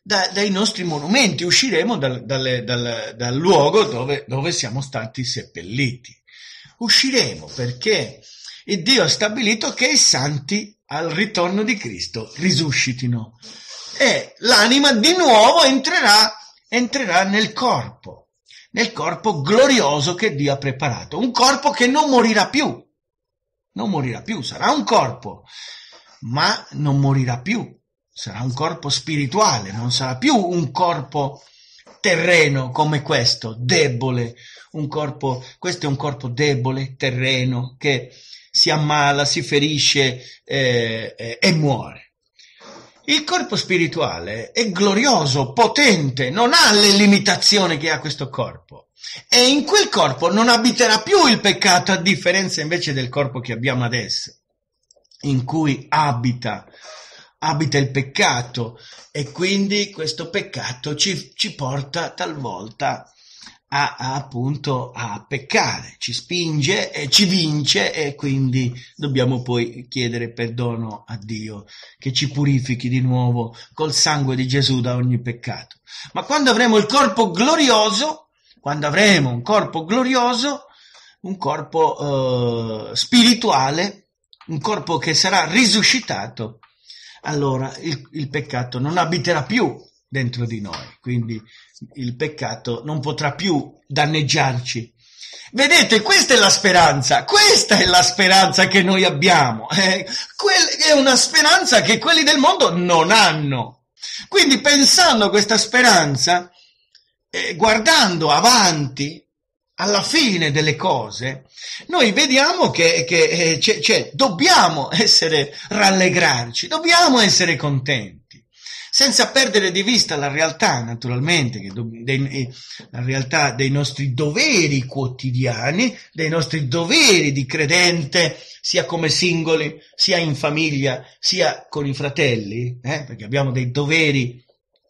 da, dai nostri monumenti, usciremo dal, dal, dal, dal luogo dove, dove siamo stati seppelliti. Usciremo perché il Dio ha stabilito che i santi al ritorno di Cristo risuscitino e l'anima di nuovo entrerà, entrerà nel corpo, nel corpo glorioso che Dio ha preparato, un corpo che non morirà più, non morirà più, sarà un corpo, ma non morirà più, sarà un corpo spirituale, non sarà più un corpo terreno come questo, debole, un corpo, questo è un corpo debole, terreno, che si ammala, si ferisce eh, eh, e muore. Il corpo spirituale è glorioso, potente, non ha le limitazioni che ha questo corpo. E in quel corpo non abiterà più il peccato, a differenza invece del corpo che abbiamo adesso, in cui abita, abita il peccato, e quindi questo peccato ci, ci porta talvolta a, a appunto a peccare, ci spinge e ci vince, e quindi dobbiamo poi chiedere perdono a Dio che ci purifichi di nuovo col sangue di Gesù da ogni peccato. Ma quando avremo il corpo glorioso, quando avremo un corpo glorioso, un corpo eh, spirituale, un corpo che sarà risuscitato, allora il, il peccato non abiterà più dentro di noi, quindi il peccato non potrà più danneggiarci. Vedete, questa è la speranza, questa è la speranza che noi abbiamo, eh, è una speranza che quelli del mondo non hanno. Quindi pensando a questa speranza, eh, guardando avanti, alla fine delle cose, noi vediamo che, che eh, c'è, c'è, dobbiamo essere rallegrarci, dobbiamo essere contenti, senza perdere di vista la realtà, naturalmente, che do, dei, la realtà dei nostri doveri quotidiani, dei nostri doveri di credente, sia come singoli, sia in famiglia, sia con i fratelli, eh, perché abbiamo dei doveri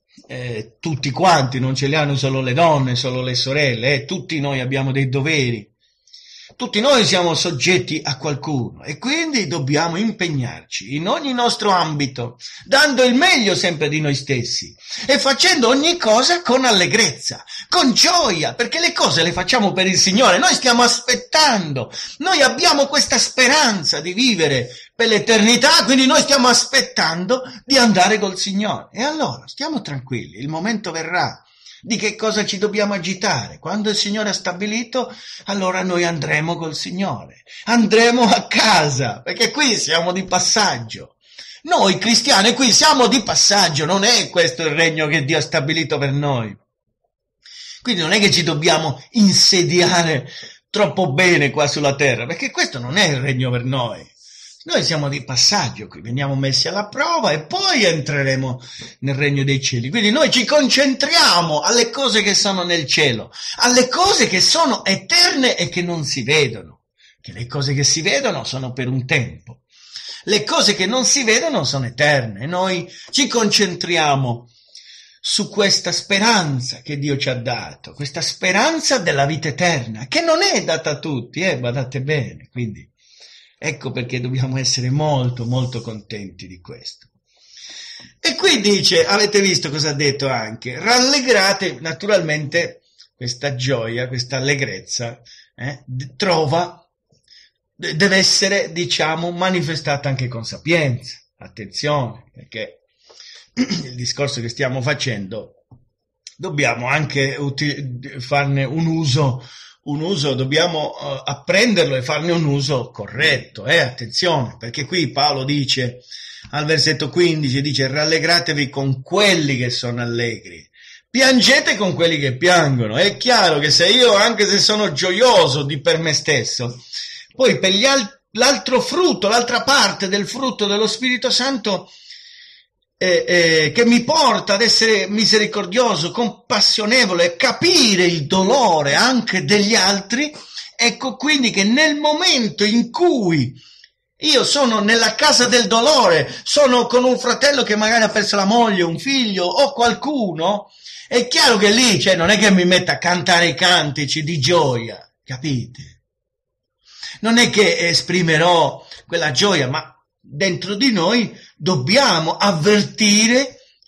Eh, tutti quanti, non ce li hanno solo le donne, solo le sorelle, eh, tutti noi abbiamo dei doveri, tutti noi siamo soggetti a qualcuno e quindi dobbiamo impegnarci in ogni nostro ambito, dando il meglio sempre di noi stessi e facendo ogni cosa con allegrezza, con gioia, perché le cose le facciamo per il Signore, noi stiamo aspettando, noi abbiamo questa speranza di vivere per l'eternità, quindi noi stiamo aspettando di andare col Signore. E allora stiamo tranquilli, il momento verrà. Di che cosa ci dobbiamo agitare? Quando il Signore ha stabilito, allora noi andremo col Signore, andremo a casa, perché qui siamo di passaggio. Noi cristiani qui siamo di passaggio, non è questo il regno che Dio ha stabilito per noi. Quindi non è che ci dobbiamo insediare troppo bene qua sulla terra, perché questo non è il regno per noi. Noi siamo di passaggio qui, veniamo messi alla prova e poi entreremo nel regno dei cieli. Quindi noi ci concentriamo alle cose che sono nel cielo, alle cose che sono eterne e che non si vedono. Che le cose che si vedono sono per un tempo. Le cose che non si vedono sono eterne. Noi ci concentriamo su questa speranza che Dio ci ha dato, questa speranza della vita eterna, che non è data a tutti, eh, badate bene, quindi ecco perché dobbiamo essere molto, molto contenti di questo. E qui dice, avete visto cosa ha detto anche, rallegrate, naturalmente questa gioia, questa allegrezza, eh, trova, deve essere, diciamo, manifestata anche con sapienza. Attenzione, perché il discorso che stiamo facendo, dobbiamo anche uti- farne un uso un uso, dobbiamo uh, apprenderlo e farne un uso corretto, eh, attenzione, perché qui Paolo dice, al versetto quindici, dice, rallegratevi con quelli che sono allegri, piangete con quelli che piangono. È chiaro che se io, anche se sono gioioso di per me stesso, poi per gli al- l'altro frutto, l'altra parte del frutto dello Spirito Santo, Eh, eh, che mi porta ad essere misericordioso, compassionevole, capire il dolore anche degli altri, ecco quindi che nel momento in cui io sono nella casa del dolore, sono con un fratello che magari ha perso la moglie, un figlio o qualcuno, è chiaro che lì, cioè, non è che mi metta a cantare i cantici di gioia, capite? Non è che esprimerò quella gioia, ma dentro di noi dobbiamo avvertire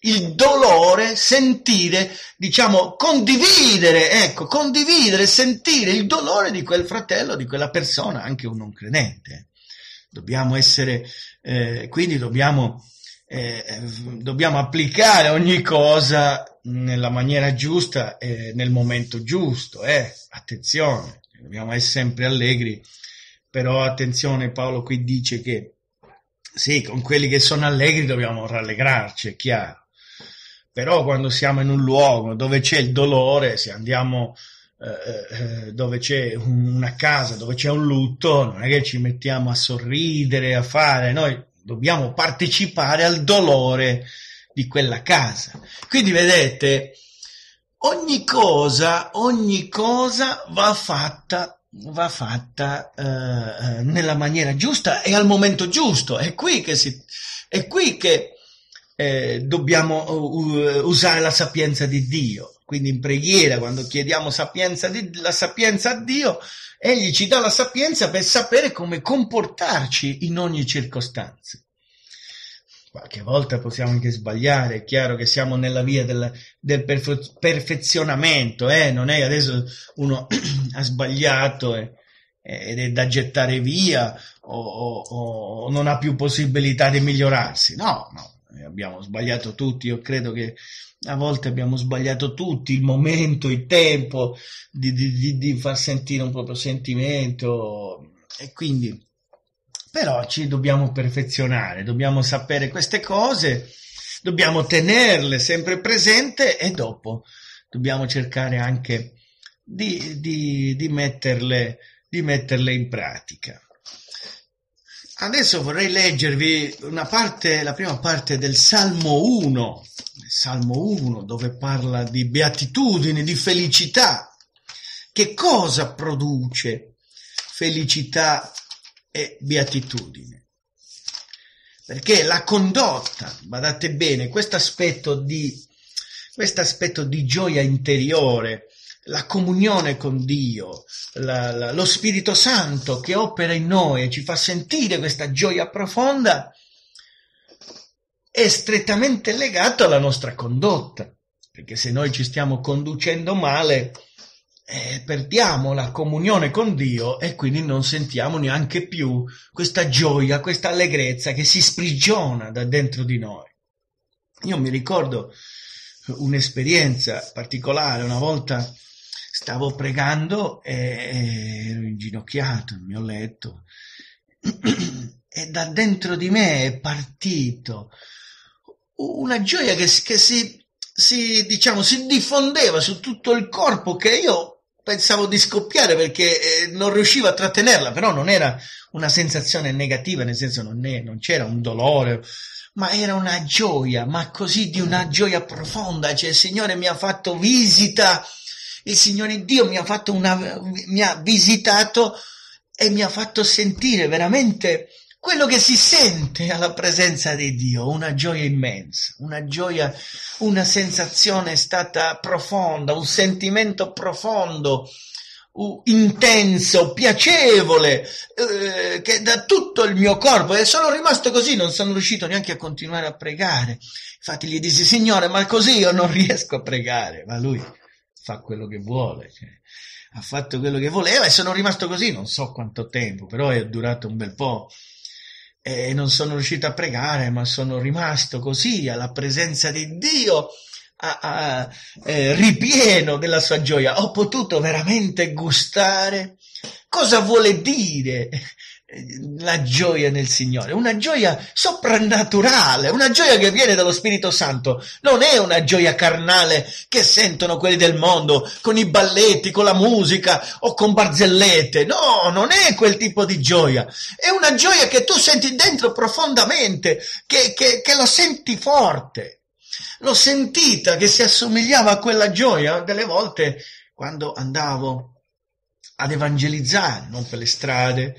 il dolore, sentire, diciamo, condividere, ecco, condividere, sentire il dolore di quel fratello, di quella persona, anche un non credente. Dobbiamo essere, eh, quindi dobbiamo, eh, dobbiamo applicare ogni cosa nella maniera giusta e nel momento giusto, eh, attenzione, dobbiamo essere sempre allegri, però attenzione, Paolo qui dice che sì, con quelli che sono allegri dobbiamo rallegrarci, è chiaro. Però quando siamo in un luogo dove c'è il dolore, se andiamo eh, dove c'è una casa, dove c'è un lutto, non è che ci mettiamo a sorridere, a fare, noi dobbiamo partecipare al dolore di quella casa. Quindi vedete, ogni cosa, ogni cosa va fatta, va fatta eh, nella maniera giusta e al momento giusto. È qui che si, è qui che Eh, dobbiamo uh, usare la sapienza di Dio. Quindi in preghiera, quando chiediamo sapienza di, la sapienza a Dio, Egli ci dà la sapienza per sapere come comportarci in ogni circostanza. Qualche volta possiamo anche sbagliare, è chiaro che siamo nella via del, del perfe- perfezionamento, eh? Non è adesso uno ha sbagliato e, ed è da gettare via o, o, o non ha più possibilità di migliorarsi. No, no. Abbiamo sbagliato tutti, io credo che a volte abbiamo sbagliato tutti, il momento, il tempo di, di, di far sentire un proprio sentimento, e quindi però ci dobbiamo perfezionare, dobbiamo sapere queste cose, dobbiamo tenerle sempre presente e dopo dobbiamo cercare anche di, di, di, metterle, di metterle in pratica. Adesso vorrei leggervi una parte, la prima parte del Salmo uno, il Salmo uno, dove parla di beatitudine, di felicità. Che cosa produce felicità e beatitudine? Perché la condotta, badate bene, questo aspetto di, questo aspetto di gioia interiore, la comunione con Dio, la, la, lo Spirito Santo che opera in noi e ci fa sentire questa gioia profonda, è strettamente legato alla nostra condotta, perché se noi ci stiamo conducendo male, eh, perdiamo la comunione con Dio e quindi non sentiamo neanche più questa gioia, questa allegrezza che si sprigiona da dentro di noi. Io mi ricordo un'esperienza particolare, una volta stavo pregando e ero inginocchiato nel mio letto e da dentro di me è partito una gioia che, che si, si, diciamo, si diffondeva su tutto il corpo, che io pensavo di scoppiare perché non riuscivo a trattenerla, però non era una sensazione negativa, nel senso non, è, non c'era un dolore, ma era una gioia, ma così di una gioia profonda, cioè il Signore mi ha fatto visita. Il Signore Dio mi ha fatto una, mi ha visitato e mi ha fatto sentire veramente quello che si sente alla presenza di Dio, una gioia immensa, una gioia, una sensazione è stata profonda, un sentimento profondo, uh, intenso, piacevole, eh, che da tutto il mio corpo, e sono rimasto così, non sono riuscito neanche a continuare a pregare. Infatti gli dissi: Signore, ma così io non riesco a pregare, ma Lui fa quello che vuole, cioè, ha fatto quello che voleva e sono rimasto così, non so quanto tempo, però è durato un bel po', e non sono riuscito a pregare, ma sono rimasto così alla presenza di Dio, a, a, eh, ripieno della sua gioia. Ho potuto veramente gustare cosa vuole dire la gioia nel Signore, una gioia soprannaturale, una gioia che viene dallo Spirito Santo, non è una gioia carnale che sentono quelli del mondo con i balletti, con la musica o con barzellette. No, non è quel tipo di gioia, è una gioia che tu senti dentro profondamente, che, che, che lo senti forte. L'ho sentita che si assomigliava a quella gioia delle volte quando andavo ad evangelizzare, non per le strade,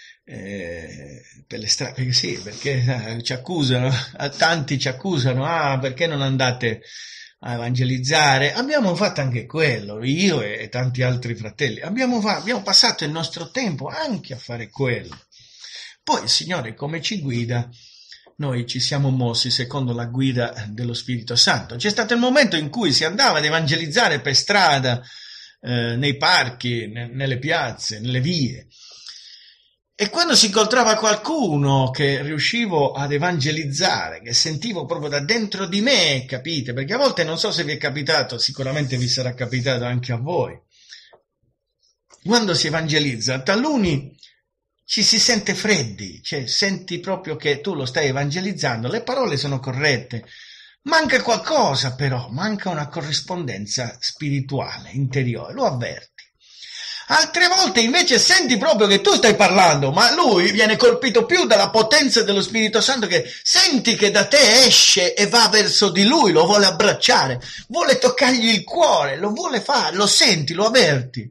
Eh, per le strade, perché sì, perché eh, ci accusano, tanti ci accusano, ah, perché non andate a evangelizzare? Abbiamo fatto anche quello, io e, e tanti altri fratelli, abbiamo, fa- abbiamo passato il nostro tempo anche a fare quello. Poi il Signore come ci guida noi ci siamo mossi secondo la guida dello Spirito Santo. C'è stato il momento in cui si andava ad evangelizzare per strada, eh, nei parchi, ne, nelle piazze, nelle vie. E quando si incontrava qualcuno che riuscivo ad evangelizzare, che sentivo proprio da dentro di me, capite? Perché a volte, non so se vi è capitato, sicuramente vi sarà capitato anche a voi, quando si evangelizza, taluni ci si sente freddi, cioè senti proprio che tu lo stai evangelizzando, le parole sono corrette, manca qualcosa però, manca una corrispondenza spirituale, interiore, lo avverti. Altre volte invece senti proprio che tu stai parlando, ma lui viene colpito più dalla potenza dello Spirito Santo, che senti che da te esce e va verso di lui, lo vuole abbracciare, vuole toccargli il cuore, lo vuole fare, lo senti, lo avverti.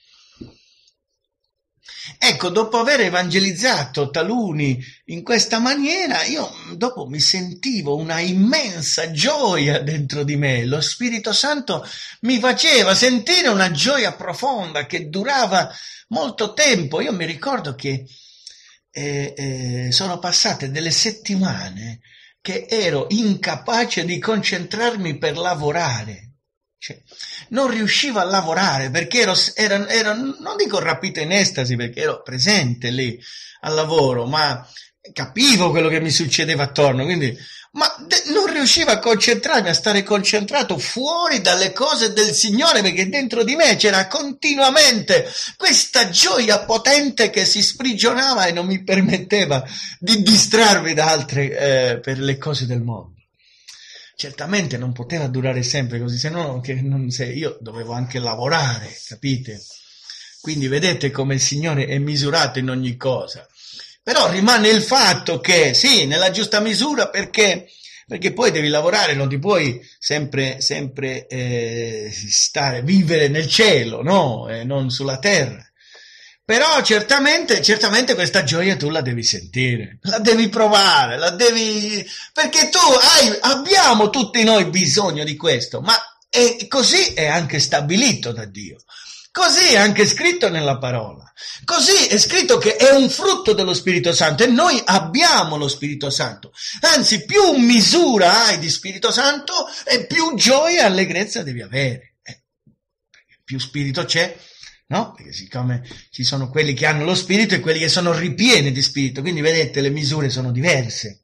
Ecco, dopo aver evangelizzato taluni in questa maniera, io dopo mi sentivo una immensa gioia dentro di me. Lo Spirito Santo mi faceva sentire una gioia profonda che durava molto tempo. Io mi ricordo che eh, eh, sono passate delle settimane che ero incapace di concentrarmi per lavorare. Cioè, non riuscivo a lavorare perché ero, ero, ero, non dico rapito in estasi perché ero presente lì al lavoro, ma capivo quello che mi succedeva attorno, quindi, ma de, non riuscivo a concentrarmi, a stare concentrato fuori dalle cose del Signore, perché dentro di me c'era continuamente questa gioia potente che si sprigionava e non mi permetteva di distrarmi da altre eh, per le cose del mondo. Certamente non poteva durare sempre così, se no che non, se io dovevo anche lavorare, capite? Quindi vedete come il Signore è misurato in ogni cosa. Però rimane il fatto che, sì, nella giusta misura, perché, perché poi devi lavorare, non ti puoi sempre, sempre eh, stare, vivere nel cielo, no? E non sulla terra. Però certamente, certamente questa gioia tu la devi sentire, la devi provare, la devi, perché tu hai, abbiamo tutti noi bisogno di questo, ma è, così è anche stabilito da Dio, così è anche scritto nella parola, così è scritto che è un frutto dello Spirito Santo e noi abbiamo lo Spirito Santo, anzi più misura hai di Spirito Santo e più gioia e allegrezza devi avere, eh, perché più Spirito c'è. No? Perché siccome ci sono quelli che hanno lo spirito e quelli che sono ripieni di spirito, quindi vedete le misure sono diverse.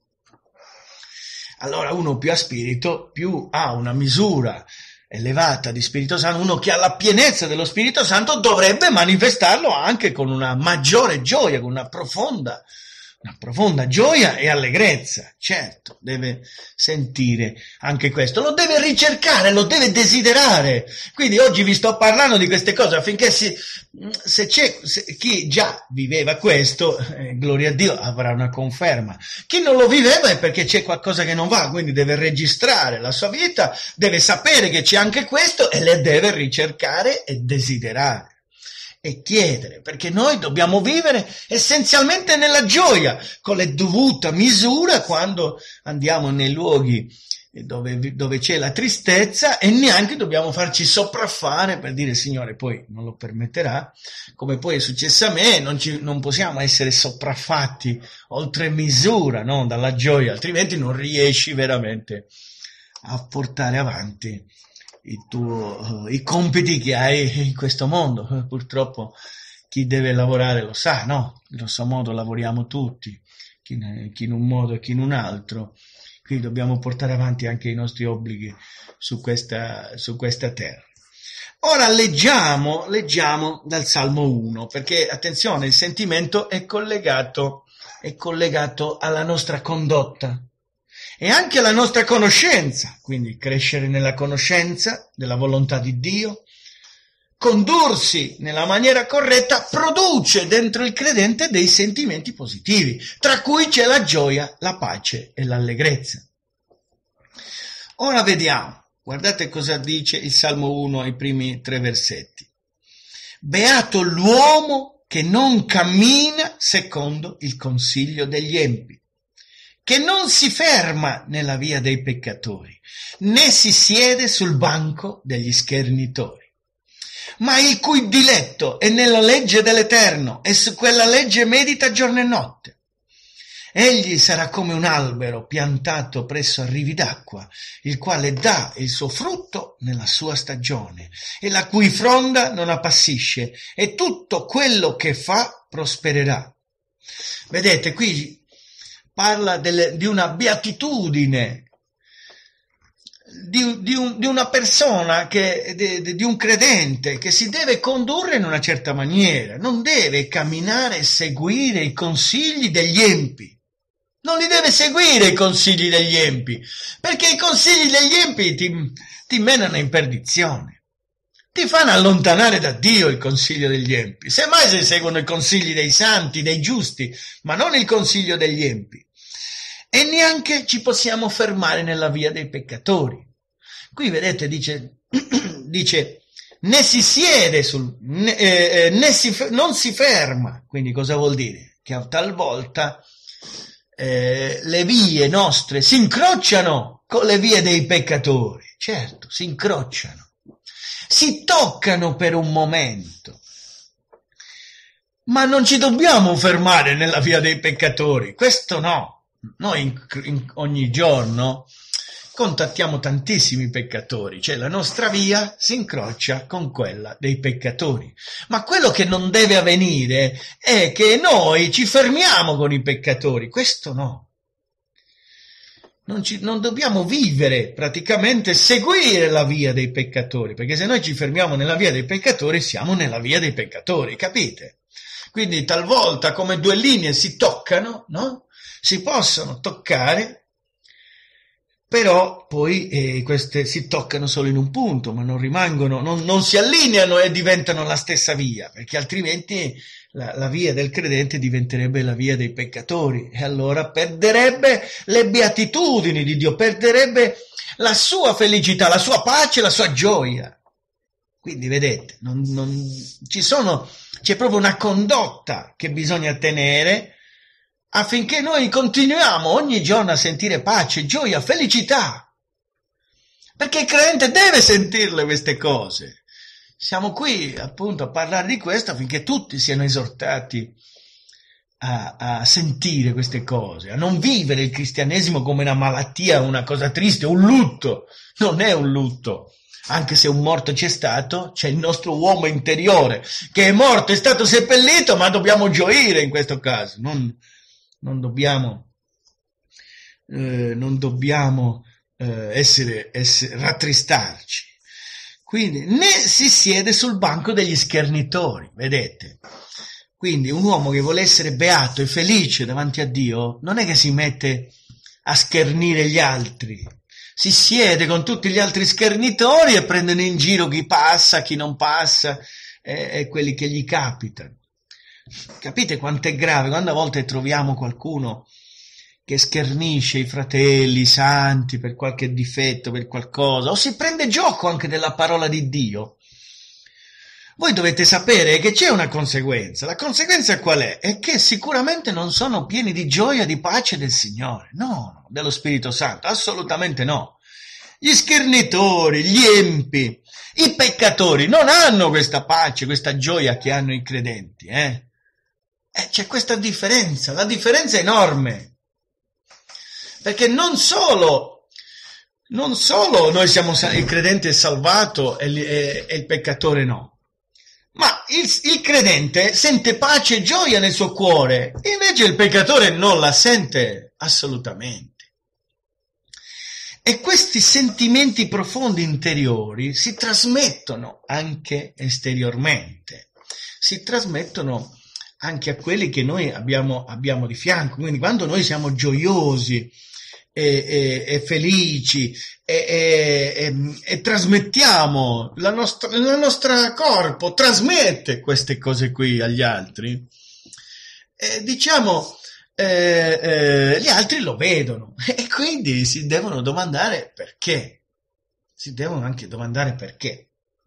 Allora uno più ha spirito, più ha una misura elevata di Spirito Santo, uno che ha la pienezza dello Spirito Santo dovrebbe manifestarlo anche con una maggiore gioia, con una profonda Una profonda gioia e allegrezza, certo, deve sentire anche questo, lo deve ricercare, lo deve desiderare. Quindi oggi vi sto parlando di queste cose affinché si, se c'è se, chi già viveva questo, eh, gloria a Dio, avrà una conferma. Chi non lo viveva è perché c'è qualcosa che non va, quindi deve registrare la sua vita, deve sapere che c'è anche questo e le deve ricercare e desiderare. E chiedere, perché noi dobbiamo vivere essenzialmente nella gioia, con le dovute misure quando andiamo nei luoghi dove, dove c'è la tristezza e neanche dobbiamo farci sopraffare per dire Signore poi non lo permetterà, come poi è successo a me, non, ci, non possiamo essere sopraffatti oltre misura, no? Dalla gioia, altrimenti non riesci veramente a portare avanti I, tuo, i compiti che hai in questo mondo. Purtroppo chi deve lavorare lo sa, no? In grosso modo lavoriamo tutti, chi, chi in un modo e chi in un altro, quindi dobbiamo portare avanti anche i nostri obblighi su questa, su questa terra. Ora leggiamo, leggiamo dal Salmo uno, perché attenzione, il sentimento è collegato, è collegato alla nostra condotta e anche alla nostra conoscenza, quindi crescere nella conoscenza della volontà di Dio, condursi nella maniera corretta, produce dentro il credente dei sentimenti positivi, tra cui c'è la gioia, la pace e l'allegrezza. Ora vediamo, guardate cosa dice il Salmo uno ai primi tre versetti. Beato l'uomo che non cammina secondo il consiglio degli empi, che non si ferma nella via dei peccatori, né si siede sul banco degli schernitori, ma il cui diletto è nella legge dell'Eterno e su quella legge medita giorno e notte. Egli sarà come un albero piantato presso a rivi d'acqua, il quale dà il suo frutto nella sua stagione, e la cui fronda non appassisce, e tutto quello che fa prospererà. Vedete, qui parla delle, di una beatitudine, Di, di, un, di una persona, che, di, di un credente che si deve condurre in una certa maniera, non deve camminare e seguire i consigli degli empi, non li deve seguire i consigli degli empi, perché i consigli degli empi ti, ti menano in perdizione, ti fanno allontanare da Dio il consiglio degli empi, semmai se seguono i consigli dei santi, dei giusti, ma non il consiglio degli empi. E neanche ci possiamo fermare nella via dei peccatori. Qui vedete, dice, dice né si siede sul, né, eh, né si, non si ferma. Quindi cosa vuol dire? Che talvolta eh, le vie nostre si incrociano con le vie dei peccatori. Certo, si incrociano. Si toccano per un momento. Ma non ci dobbiamo fermare nella via dei peccatori. Questo no. Noi in, in, ogni giorno contattiamo tantissimi peccatori, cioè la nostra via si incrocia con quella dei peccatori. Ma quello che non deve avvenire è che noi ci fermiamo con i peccatori, questo no. Non, ci, non dobbiamo vivere, praticamente seguire la via dei peccatori, perché se noi ci fermiamo nella via dei peccatori siamo nella via dei peccatori, capite? Quindi talvolta come due linee si toccano, no? Si possono toccare, però poi eh, queste si toccano solo in un punto, ma non rimangono, non, non si allineano e diventano la stessa via, perché altrimenti la, la via del credente diventerebbe la via dei peccatori, e allora perderebbe le beatitudini di Dio, perderebbe la sua felicità, la sua pace, la sua gioia. Quindi vedete, non, non, ci sono, c'è proprio una condotta che bisogna tenere, affinché noi continuiamo ogni giorno a sentire pace, gioia, felicità. Perché il credente deve sentirle queste cose. Siamo qui appunto a parlare di questo affinché tutti siano esortati a, a sentire queste cose, a non vivere il cristianesimo come una malattia, una cosa triste, un lutto. Non è un lutto. Anche se un morto c'è stato, c'è il nostro uomo interiore che è morto, è stato seppellito, ma dobbiamo gioire in questo caso. Non... Non dobbiamo, eh, non dobbiamo eh, essere, essere, rattristarci. Quindi né si siede sul banco degli schernitori, vedete? Quindi un uomo che vuole essere beato e felice davanti a Dio non è che si mette a schernire gli altri, si siede con tutti gli altri schernitori e prendono in giro chi passa, chi non passa e, e quelli che gli capitano. Capite quanto è grave quando a volte troviamo qualcuno che schernisce i fratelli, i santi per qualche difetto, per qualcosa, o si prende gioco anche della parola di Dio. Voi dovete sapere che c'è una conseguenza. La conseguenza qual è? È che sicuramente non sono pieni di gioia, di pace del Signore, no, dello Spirito Santo, assolutamente no. Gli schernitori, gli empi, i peccatori non hanno questa pace, questa gioia che hanno i credenti, eh? Eh, c'è questa differenza, la differenza è enorme, perché non solo, non solo noi siamo, il credente è salvato e, e, e il peccatore no, ma il, il credente sente pace e gioia nel suo cuore, invece il peccatore non la sente assolutamente. E questi sentimenti profondi interiori si trasmettono anche esteriormente, si trasmettono anche a quelli che noi abbiamo, abbiamo di fianco. Quindi quando noi siamo gioiosi e, e, e felici e, e, e, e trasmettiamo, la nostra, il nostro corpo trasmette queste cose qui agli altri, e diciamo eh, eh, gli altri lo vedono e quindi si devono domandare perché, si devono anche domandare perché.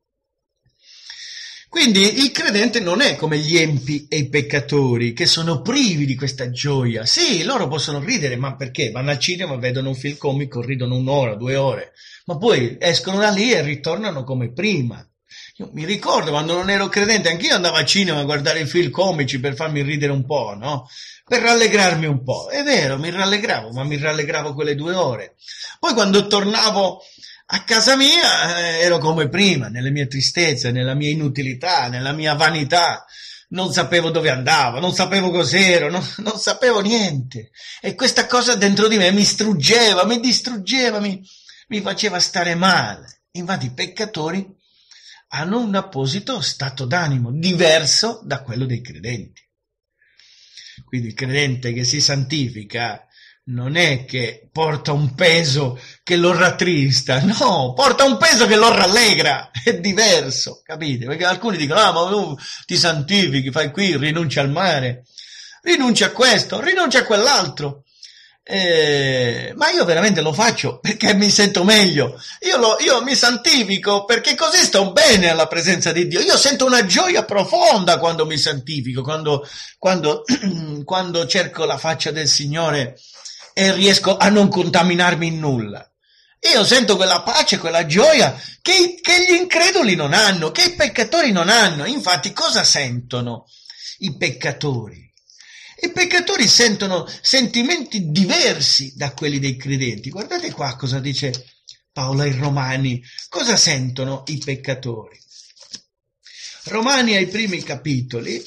Quindi il credente non è come gli empi e i peccatori che sono privi di questa gioia. Sì, loro possono ridere, ma perché? Vanno al cinema, vedono un film comico, ridono un'ora, due ore, ma poi escono da lì e ritornano come prima. Io mi ricordo quando non ero credente, anch'io andavo al cinema a guardare i film comici per farmi ridere un po', no? Per rallegrarmi un po'. È vero, mi rallegravo, ma mi rallegravo quelle due ore. Poi quando tornavo a casa mia eh, ero come prima, nelle mie tristezze, nella mia inutilità, nella mia vanità. Non sapevo dove andavo, non sapevo cos'ero, non, non sapevo niente. E questa cosa dentro di me mi struggeva, mi distruggeva, mi, mi faceva stare male. Infatti i peccatori hanno un apposito stato d'animo diverso da quello dei credenti. Quindi il credente che si santifica non è che porta un peso che lo rattrista, no, porta un peso che lo rallegra, è diverso, capite? Perché alcuni dicono, ah, ma tu ti santifichi, fai qui, rinuncia al mare, rinuncia a questo, rinuncia a quell'altro. Eh, ma io veramente lo faccio perché mi sento meglio, io, lo, io mi santifico perché così sto bene alla presenza di Dio, io sento una gioia profonda quando mi santifico, quando, quando, quando cerco la faccia del Signore e riesco a non contaminarmi in nulla. Io sento quella pace, quella gioia che, che gli increduli non hanno, che i peccatori non hanno. Infatti cosa sentono i peccatori? I peccatori sentono sentimenti diversi da quelli dei credenti. Guardate qua cosa dice Paolo ai Romani. Cosa sentono i peccatori? Romani ai primi capitoli.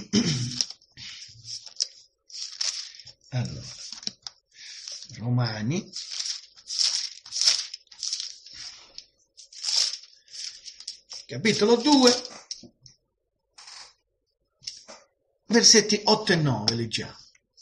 Allora, Romani. Capitolo due. Versetti otto e nove leggiamo.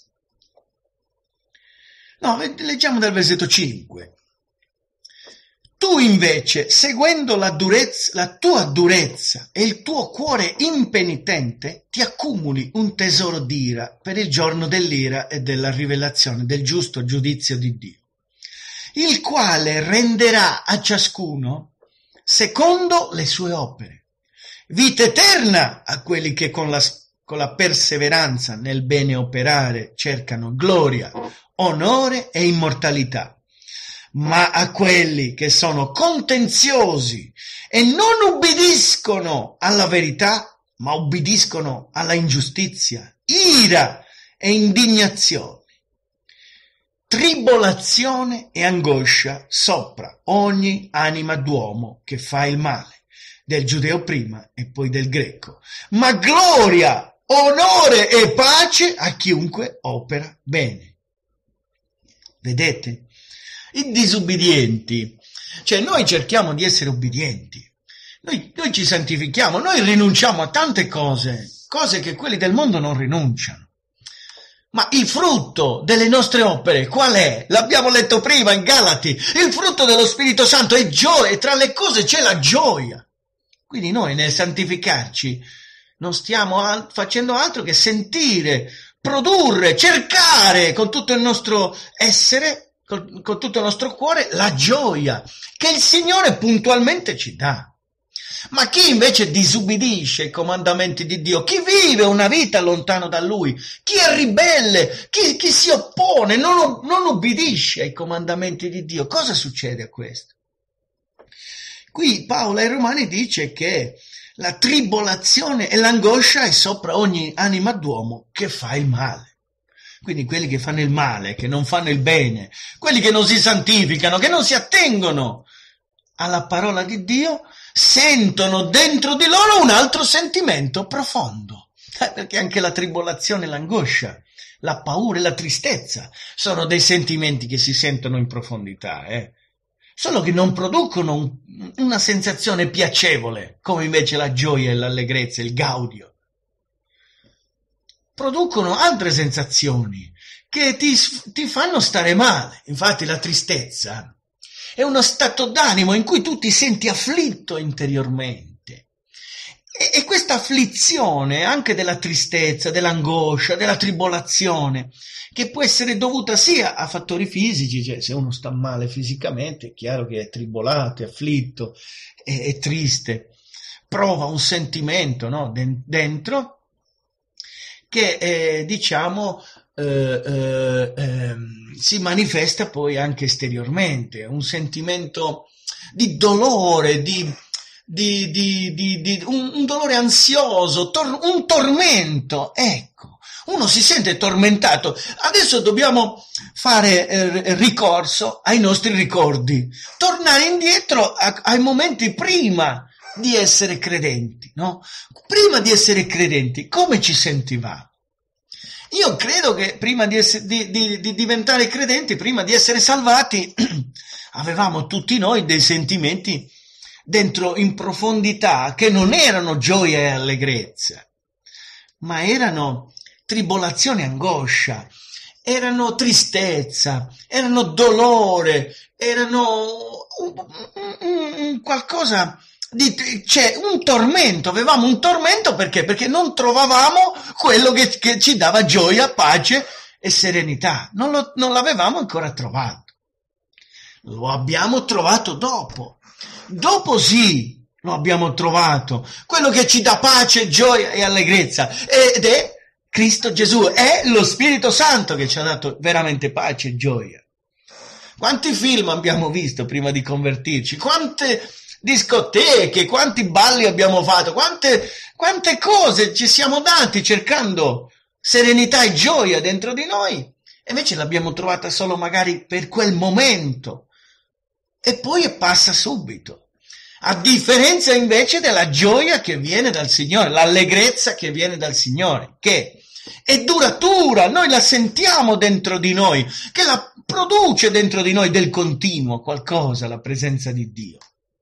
No, leggiamo dal versetto cinque. Tu invece, seguendo la durezza, la tua durezza e il tuo cuore impenitente, ti accumuli un tesoro d'ira per il giorno dell'ira e della rivelazione del giusto giudizio di Dio, il quale renderà a ciascuno secondo le sue opere, vita eterna a quelli che con la con la perseveranza nel bene operare cercano gloria, onore e immortalità, ma a quelli che sono contenziosi e non ubbidiscono alla verità, ma ubbidiscono alla ingiustizia, ira e indignazione, tribolazione e angoscia sopra ogni anima d'uomo che fa il male, del giudeo prima e poi del greco, ma gloria, onore e pace a chiunque opera bene. Vedete? I disubbidienti, cioè noi cerchiamo di essere ubbidienti, noi, noi ci santifichiamo, noi rinunciamo a tante cose, cose che quelli del mondo non rinunciano. Ma il frutto delle nostre opere qual è? L'abbiamo letto prima in Galati, il frutto dello Spirito Santo è gioia, e tra le cose c'è la gioia. Quindi noi nel santificarci non stiamo al- facendo altro che sentire, produrre, cercare con tutto il nostro essere, con, con tutto il nostro cuore, la gioia che il Signore puntualmente ci dà. Ma chi invece disubbidisce ai comandamenti di Dio, chi vive una vita lontano da Lui, chi è ribelle, chi, chi si oppone, non, non ubbidisce ai comandamenti di Dio, cosa succede a questo? Qui Paolo ai Romani dice che la tribolazione e l'angoscia è sopra ogni anima d'uomo che fa il male. Quindi quelli che fanno il male, che non fanno il bene, quelli che non si santificano, che non si attengono alla parola di Dio, sentono dentro di loro un altro sentimento profondo. Eh, perché anche la tribolazione e l'angoscia, la paura e la tristezza sono dei sentimenti che si sentono in profondità, eh. Solo che non producono un, una sensazione piacevole, come invece la gioia e l'allegrezza, il gaudio. Producono altre sensazioni che ti, ti fanno stare male. Infatti la tristezza è uno stato d'animo in cui tu ti senti afflitto interiormente. E, e questa afflizione, anche della tristezza, dell'angoscia, della tribolazione, che può essere dovuta sia a fattori fisici, cioè se uno sta male fisicamente è chiaro che è tribolato, è afflitto, è, è triste, prova un sentimento, no, dentro che eh, diciamo eh, eh, eh, si manifesta poi anche esteriormente, un sentimento di dolore, di, di, di, di, di un, un dolore ansioso, tor- un tormento. Ecco, uno si sente tormentato. Adesso dobbiamo fare eh, ricorso ai nostri ricordi, tornare indietro a, ai momenti prima di essere credenti, no? Prima di essere credenti, come ci sentivamo? Io credo che prima di, essere, di, di, di diventare credenti, prima di essere salvati, avevamo tutti noi dei sentimenti dentro in profondità che non erano gioia e allegrezza, ma erano tribolazione e angoscia, erano tristezza, erano dolore, erano un, un, un qualcosa di, cioè un tormento, avevamo un tormento perché? Perché non trovavamo quello che, che ci dava gioia, pace e serenità, non, lo, non l'avevamo ancora trovato, lo abbiamo trovato dopo, dopo sì, lo abbiamo trovato, quello che ci dà pace, gioia e allegrezza, ed è Cristo Gesù, è lo Spirito Santo che ci ha dato veramente pace e gioia. Quanti film abbiamo visto prima di convertirci, quante discoteche, quanti balli abbiamo fatto, quante, quante cose ci siamo dati cercando serenità e gioia dentro di noi, e invece l'abbiamo trovata solo magari per quel momento e poi passa subito, a differenza invece della gioia che viene dal Signore, l'allegrezza che viene dal Signore, che è duratura, noi la sentiamo dentro di noi, che la produce dentro di noi del continuo qualcosa, la presenza di Dio.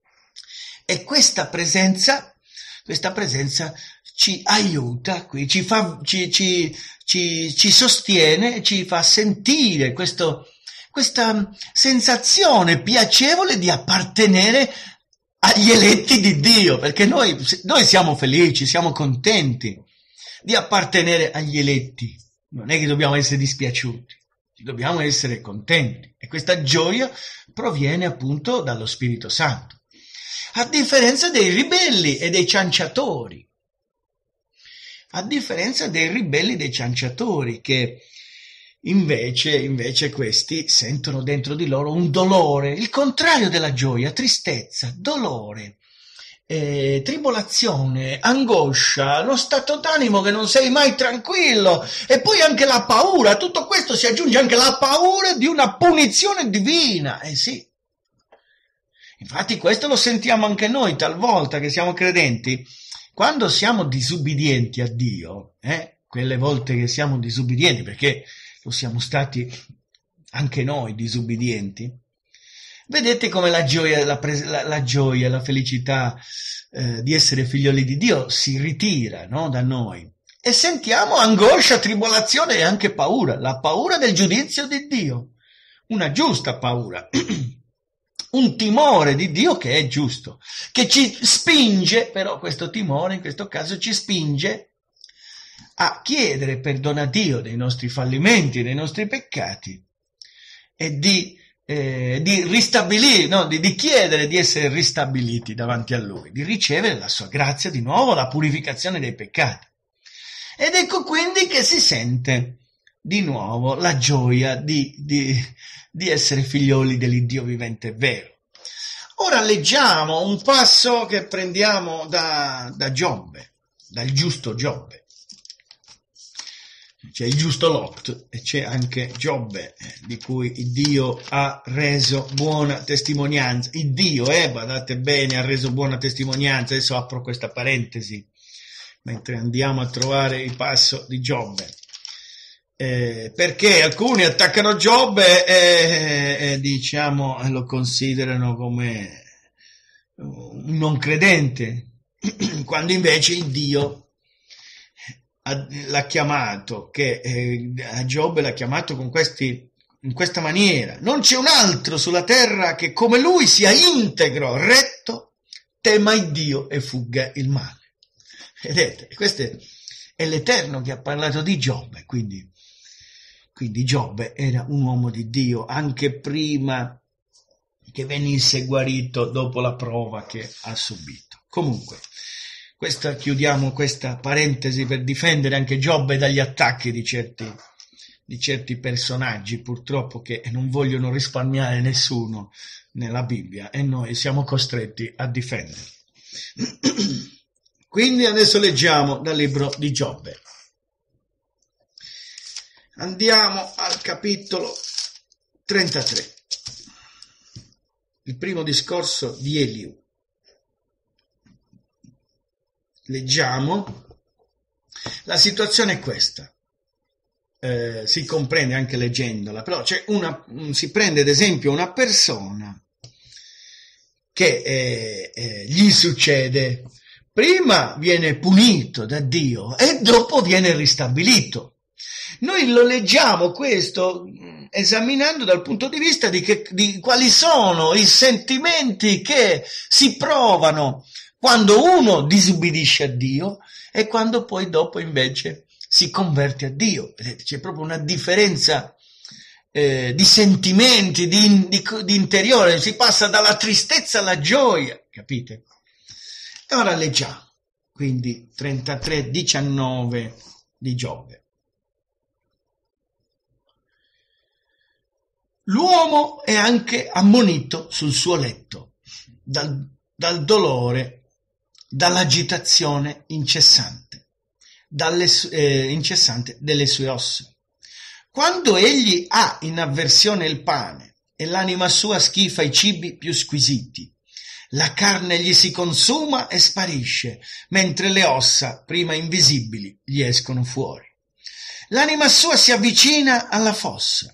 E questa presenza, questa presenza ci aiuta qui, ci fa, ci, ci, ci, ci sostiene, ci fa sentire questo, questa sensazione piacevole di appartenere agli eletti di Dio, perché noi, noi siamo felici, siamo contenti di appartenere agli eletti. Non è che dobbiamo essere dispiaciuti, dobbiamo essere contenti. E questa gioia proviene appunto dallo Spirito Santo. A differenza dei ribelli e dei cianciatori, a differenza dei ribelli e dei cianciatori che invece, invece questi sentono dentro di loro un dolore, il contrario della gioia, tristezza, dolore, eh, tribolazione, angoscia, lo stato d'animo che non sei mai tranquillo, e poi anche la paura. A tutto questo si aggiunge anche la paura di una punizione divina, eh sì. Infatti questo lo sentiamo anche noi talvolta che siamo credenti, quando siamo disubbidienti a Dio, eh, quelle volte che siamo disubbidienti, perché lo siamo stati anche noi disubbidienti, vedete come la gioia, la, pres- la, la gioia, la felicità eh, di essere figlioli di Dio si ritira, no, da noi, e sentiamo angoscia, tribolazione e anche paura, la paura del giudizio di Dio, una giusta paura. Un timore di Dio che è giusto, che ci spinge, però questo timore in questo caso ci spinge a chiedere perdono a Dio dei nostri fallimenti, dei nostri peccati, e di, eh, di ristabilire, no, di, di chiedere di essere ristabiliti davanti a Lui, di ricevere la sua grazia di nuovo, la purificazione dei peccati. Ed ecco quindi che si sente di nuovo la gioia di, di, di essere figlioli dell'Iddio vivente e vero. Ora leggiamo un passo che prendiamo da, da Giobbe, dal giusto Giobbe. C'è il giusto Lot e c'è anche Giobbe, eh, di cui il Dio ha reso buona testimonianza. Il Dio, eh, badate bene, ha reso buona testimonianza. Adesso apro questa parentesi mentre andiamo a trovare il passo di Giobbe. Eh, perché alcuni attaccano Giobbe e, e, e diciamo lo considerano come un non credente, quando invece il Dio ha, l'ha chiamato, che eh, a Giobbe l'ha chiamato con questi, in questa maniera: non c'è un altro sulla terra che come lui sia integro, retto, tema il Dio e fugga il male. Vedete, questo è, è l'Eterno che ha parlato di Giobbe, quindi Quindi Giobbe era un uomo di Dio anche prima che venisse guarito dopo la prova che ha subito. Comunque, questa, chiudiamo questa parentesi per difendere anche Giobbe dagli attacchi di certi, di certi personaggi, purtroppo, che non vogliono risparmiare nessuno nella Bibbia, e noi siamo costretti a difenderli. Quindi adesso leggiamo dal libro di Giobbe. Andiamo al capitolo trentatré, il primo discorso di Eliù. Leggiamo. La situazione è questa. Eh, si comprende anche leggendola, però c'è una, si prende ad esempio una persona che eh, eh, gli succede, prima viene punito da Dio e dopo viene ristabilito. Noi lo leggiamo questo esaminando dal punto di vista di, che, di quali sono i sentimenti che si provano quando uno disubbidisce a Dio e quando poi dopo invece si converte a Dio. Vedete, c'è proprio una differenza eh, di sentimenti, di, di, di interiore, si passa dalla tristezza alla gioia, capite? E ora leggiamo, quindi trentatré diciannove di Giobbe. L'uomo è anche ammonito sul suo letto, dal, dal dolore, dall'agitazione incessante, dalle, eh, incessante delle sue ossa. Quando egli ha in avversione il pane e l'anima sua schifa i cibi più squisiti, la carne gli si consuma e sparisce, mentre le ossa, prima invisibili, gli escono fuori. L'anima sua si avvicina alla fossa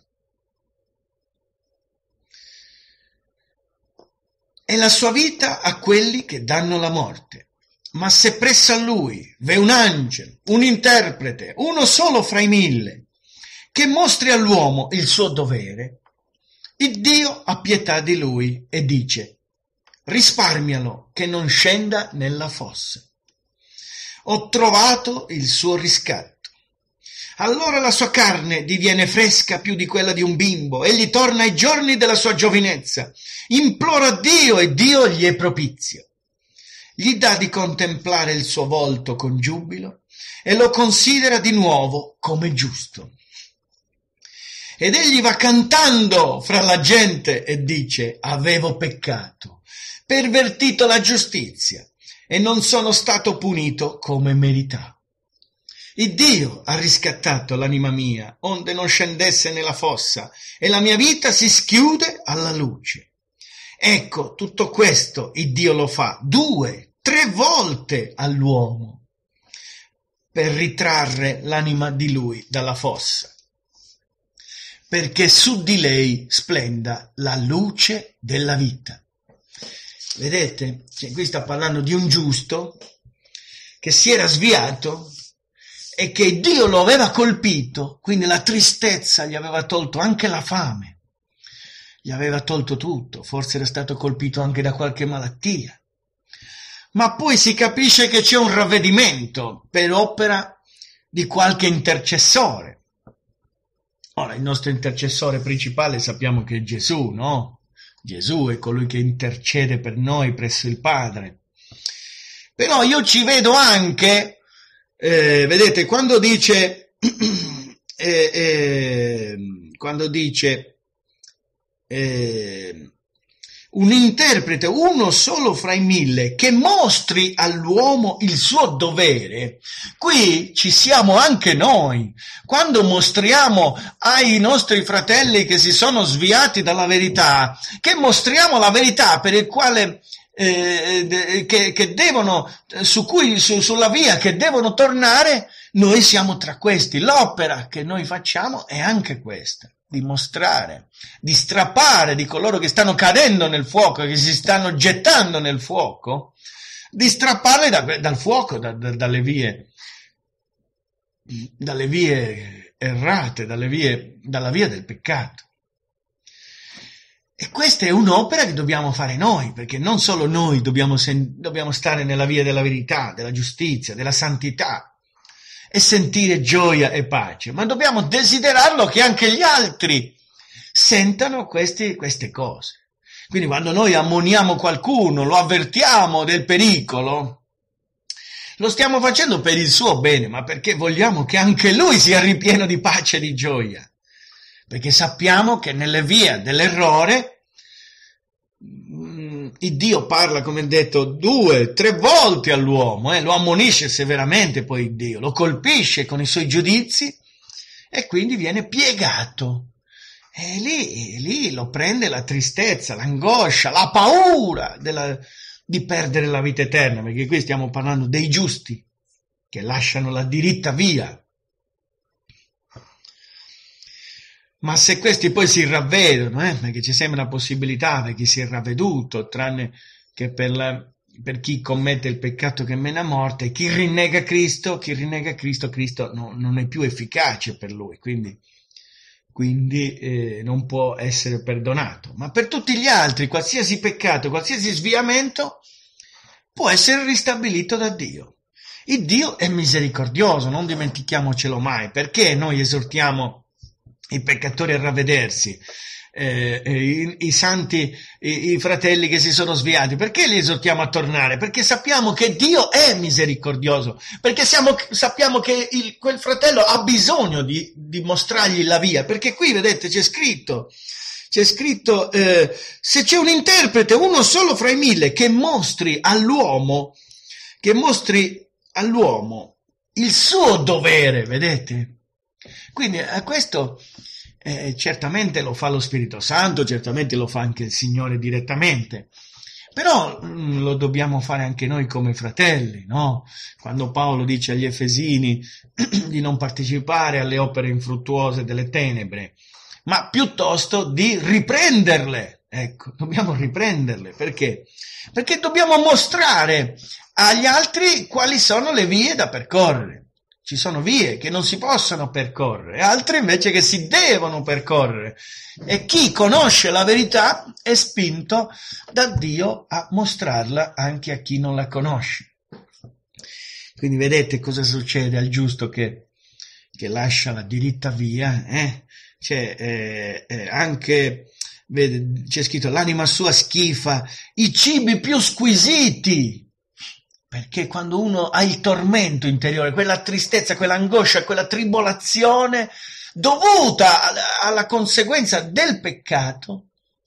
e la sua vita a quelli che danno la morte. Ma se presso a lui v'è un angelo, un interprete, uno solo fra i mille, che mostri all'uomo il suo dovere, il Dio ha pietà di lui e dice: risparmialo che non scenda nella fossa. Ho trovato il suo riscatto. Allora la sua carne diviene fresca più di quella di un bimbo, egli torna ai giorni della sua giovinezza, implora Dio e Dio gli è propizio. Gli dà di contemplare il suo volto con giubilo e lo considera di nuovo come giusto. Ed egli va cantando fra la gente e dice: avevo peccato, pervertito la giustizia e non sono stato punito come meritavo. Il Dio ha riscattato l'anima mia, onde non scendesse nella fossa, e la mia vita si schiude alla luce. Ecco, tutto questo il Dio lo fa due, tre volte all'uomo, per ritrarre l'anima di lui dalla fossa, perché su di lei splenda la luce della vita. Vedete? Cioè, qui sta parlando di un giusto che si era sviato e che Dio lo aveva colpito, quindi la tristezza gli aveva tolto anche la fame, gli aveva tolto tutto, forse era stato colpito anche da qualche malattia. Ma poi si capisce che c'è un ravvedimento per opera di qualche intercessore. Ora, il nostro intercessore principale sappiamo che è Gesù, no? Gesù è colui che intercede per noi presso il Padre. Però io ci vedo anche, eh, vedete, quando dice, eh, eh, quando dice, eh, un interprete, uno solo fra i mille, che mostri all'uomo il suo dovere. Qui ci siamo anche noi. Quando mostriamo ai nostri fratelli che si sono sviati dalla verità, che mostriamo la verità per il quale eh, che, che devono, su cui, su, sulla via che devono tornare, noi siamo tra questi. L'opera che noi facciamo è anche questa: di mostrare, di strappare di coloro che stanno cadendo nel fuoco, che si stanno gettando nel fuoco, di strapparli da, dal fuoco, da, da, dalle vie, dalle vie errate, dalle vie, dalla via del peccato. E questa è un'opera che dobbiamo fare noi, perché non solo noi dobbiamo, sen- dobbiamo stare nella via della verità, della giustizia, della santità, e sentire gioia e pace, ma dobbiamo desiderarlo che anche gli altri sentano questi, queste cose. Quindi quando noi ammoniamo qualcuno, lo avvertiamo del pericolo, lo stiamo facendo per il suo bene, ma perché vogliamo che anche lui sia ripieno di pace e di gioia, perché sappiamo che nelle vie dell'errore il Dio parla, come detto, due, tre volte all'uomo, eh, lo ammonisce severamente poi il Dio, lo colpisce con i suoi giudizi e quindi viene piegato. E lì, lì lo prende la tristezza, l'angoscia, la paura della, di perdere la vita eterna, perché qui stiamo parlando dei giusti che lasciano la diritta via. Ma se questi poi si ravvedono, eh, perché ci sembra una possibilità per chi si è ravveduto, tranne che per, la, per chi commette il peccato che mena a morte, chi rinnega Cristo, chi rinnega Cristo, Cristo no, non è più efficace per lui, quindi... quindi eh, non può essere perdonato. Ma per tutti gli altri, qualsiasi peccato, qualsiasi sviamento può essere ristabilito da Dio. Il Dio è misericordioso, non dimentichiamocelo mai. Perché noi esortiamo i peccatori a ravvedersi, eh, i, i santi, i, i fratelli che si sono sviati? Perché li esortiamo a tornare? Perché sappiamo che Dio è misericordioso, perché siamo, sappiamo che il, quel fratello ha bisogno di, di mostrargli la via, perché qui vedete c'è scritto, c'è scritto eh, se c'è un interprete, uno solo fra i mille, che mostri all'uomo, che mostri all'uomo il suo dovere, vedete? Quindi a questo eh, certamente lo fa lo Spirito Santo, certamente lo fa anche il Signore direttamente, però mh, lo dobbiamo fare anche noi come fratelli, no? Quando Paolo dice agli Efesini di non partecipare alle opere infruttuose delle tenebre, ma piuttosto di riprenderle. Ecco, dobbiamo riprenderle. Perché? Perché dobbiamo mostrare agli altri quali sono le vie da percorrere. Ci sono vie che non si possono percorrere, altre invece che si devono percorrere. E chi conosce la verità è spinto da Dio a mostrarla anche a chi non la conosce. Quindi vedete cosa succede al giusto che, che lascia la diritta via, eh? C'è eh, eh, anche, vede, c'è scritto, l'anima sua schifa i cibi più squisiti. Perché quando uno ha il tormento interiore, quella tristezza, quell'angoscia, quella tribolazione dovuta alla, alla conseguenza del peccato,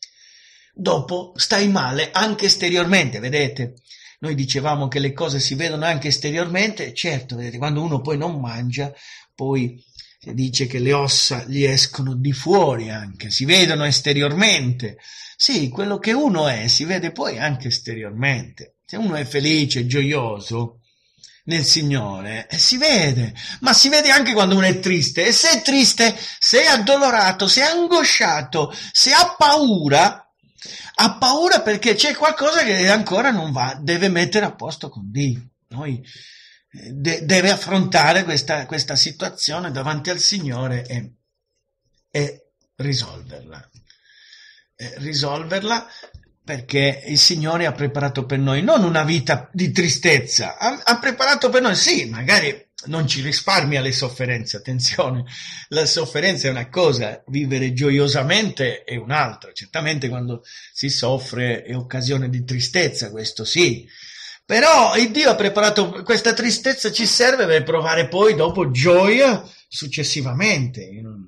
dopo stai male anche esteriormente, vedete? Noi dicevamo che le cose si vedono anche esteriormente, certo, vedete, quando uno poi non mangia, poi si dice che le ossa gli escono di fuori anche, si vedono esteriormente. Sì, quello che uno è si vede poi anche esteriormente. Se uno è felice, gioioso nel Signore, eh, si vede, ma si vede anche quando uno è triste. E se è triste, se è addolorato, se è angosciato, se ha paura, ha paura perché c'è qualcosa che ancora non va, deve mettere a posto con Dio. Noi, eh, de- deve affrontare questa, questa situazione davanti al Signore e, e risolverla. Eh, risolverla. Perché il Signore ha preparato per noi non una vita di tristezza, ha, ha preparato per noi, sì, magari non ci risparmia le sofferenze, attenzione, la sofferenza è una cosa, vivere gioiosamente è un'altra, certamente quando si soffre è occasione di tristezza, questo sì, però il Dio ha preparato, questa tristezza ci serve per provare poi dopo gioia successivamente,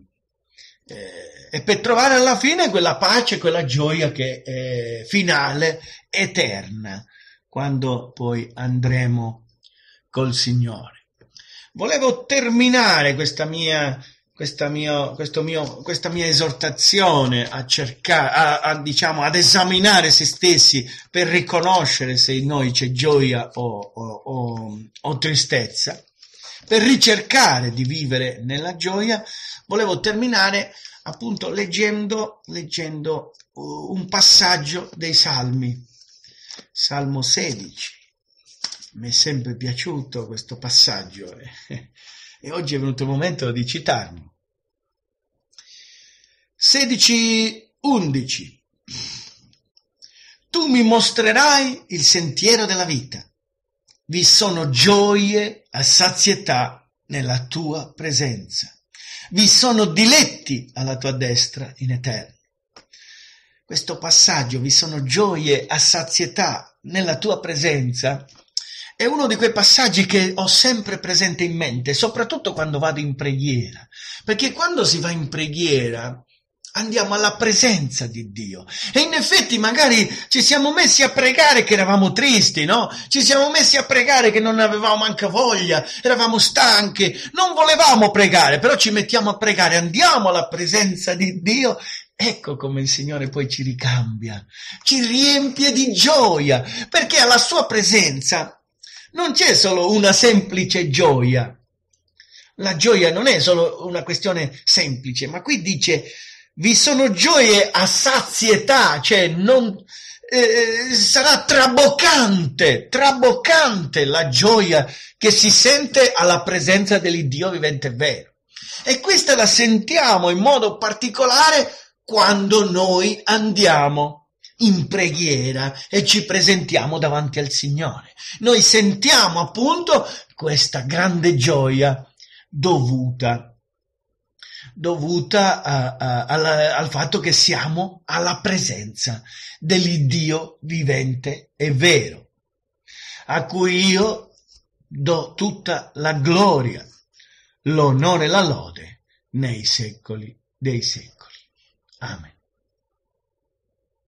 eh, e per trovare alla fine quella pace, quella gioia che è finale, eterna, quando poi andremo col Signore. Volevo terminare questa mia, questa mia, questo mio, questa mia esortazione a cercare, a, a, diciamo, ad esaminare se stessi per riconoscere se in noi c'è gioia o, o, o, o tristezza, per ricercare di vivere nella gioia. Volevo terminare appunto leggendo, leggendo un passaggio dei Salmi, Salmo sedici. Mi è sempre piaciuto questo passaggio eh, e oggi è venuto il momento di citarlo. sedici undici. Tu mi mostrerai il sentiero della vita, vi sono gioie a sazietà nella tua presenza. Vi sono diletti alla tua destra in eterno. Questo passaggio, vi sono gioie a sazietà nella tua presenza, è uno di quei passaggi che ho sempre presente in mente, soprattutto quando vado in preghiera. Perché quando si va in preghiera, andiamo alla presenza di Dio. E in effetti magari ci siamo messi a pregare che eravamo tristi, no? Ci siamo messi a pregare che non avevamo manca voglia, eravamo stanchi, non volevamo pregare, però ci mettiamo a pregare, andiamo alla presenza di Dio. Ecco come il Signore poi ci ricambia, ci riempie di gioia, perché alla sua presenza non c'è solo una semplice gioia. La gioia non è solo una questione semplice, ma qui dice vi sono gioie a sazietà, cioè non eh, sarà traboccante, traboccante la gioia che si sente alla presenza dell'Iddio vivente e vero. E questa la sentiamo in modo particolare quando noi andiamo in preghiera e ci presentiamo davanti al Signore. Noi sentiamo appunto questa grande gioia dovuta dovuta a, a, a, al fatto che siamo alla presenza dell'Iddio vivente e vero, a cui io do tutta la gloria, l'onore e la lode nei secoli dei secoli. Amen.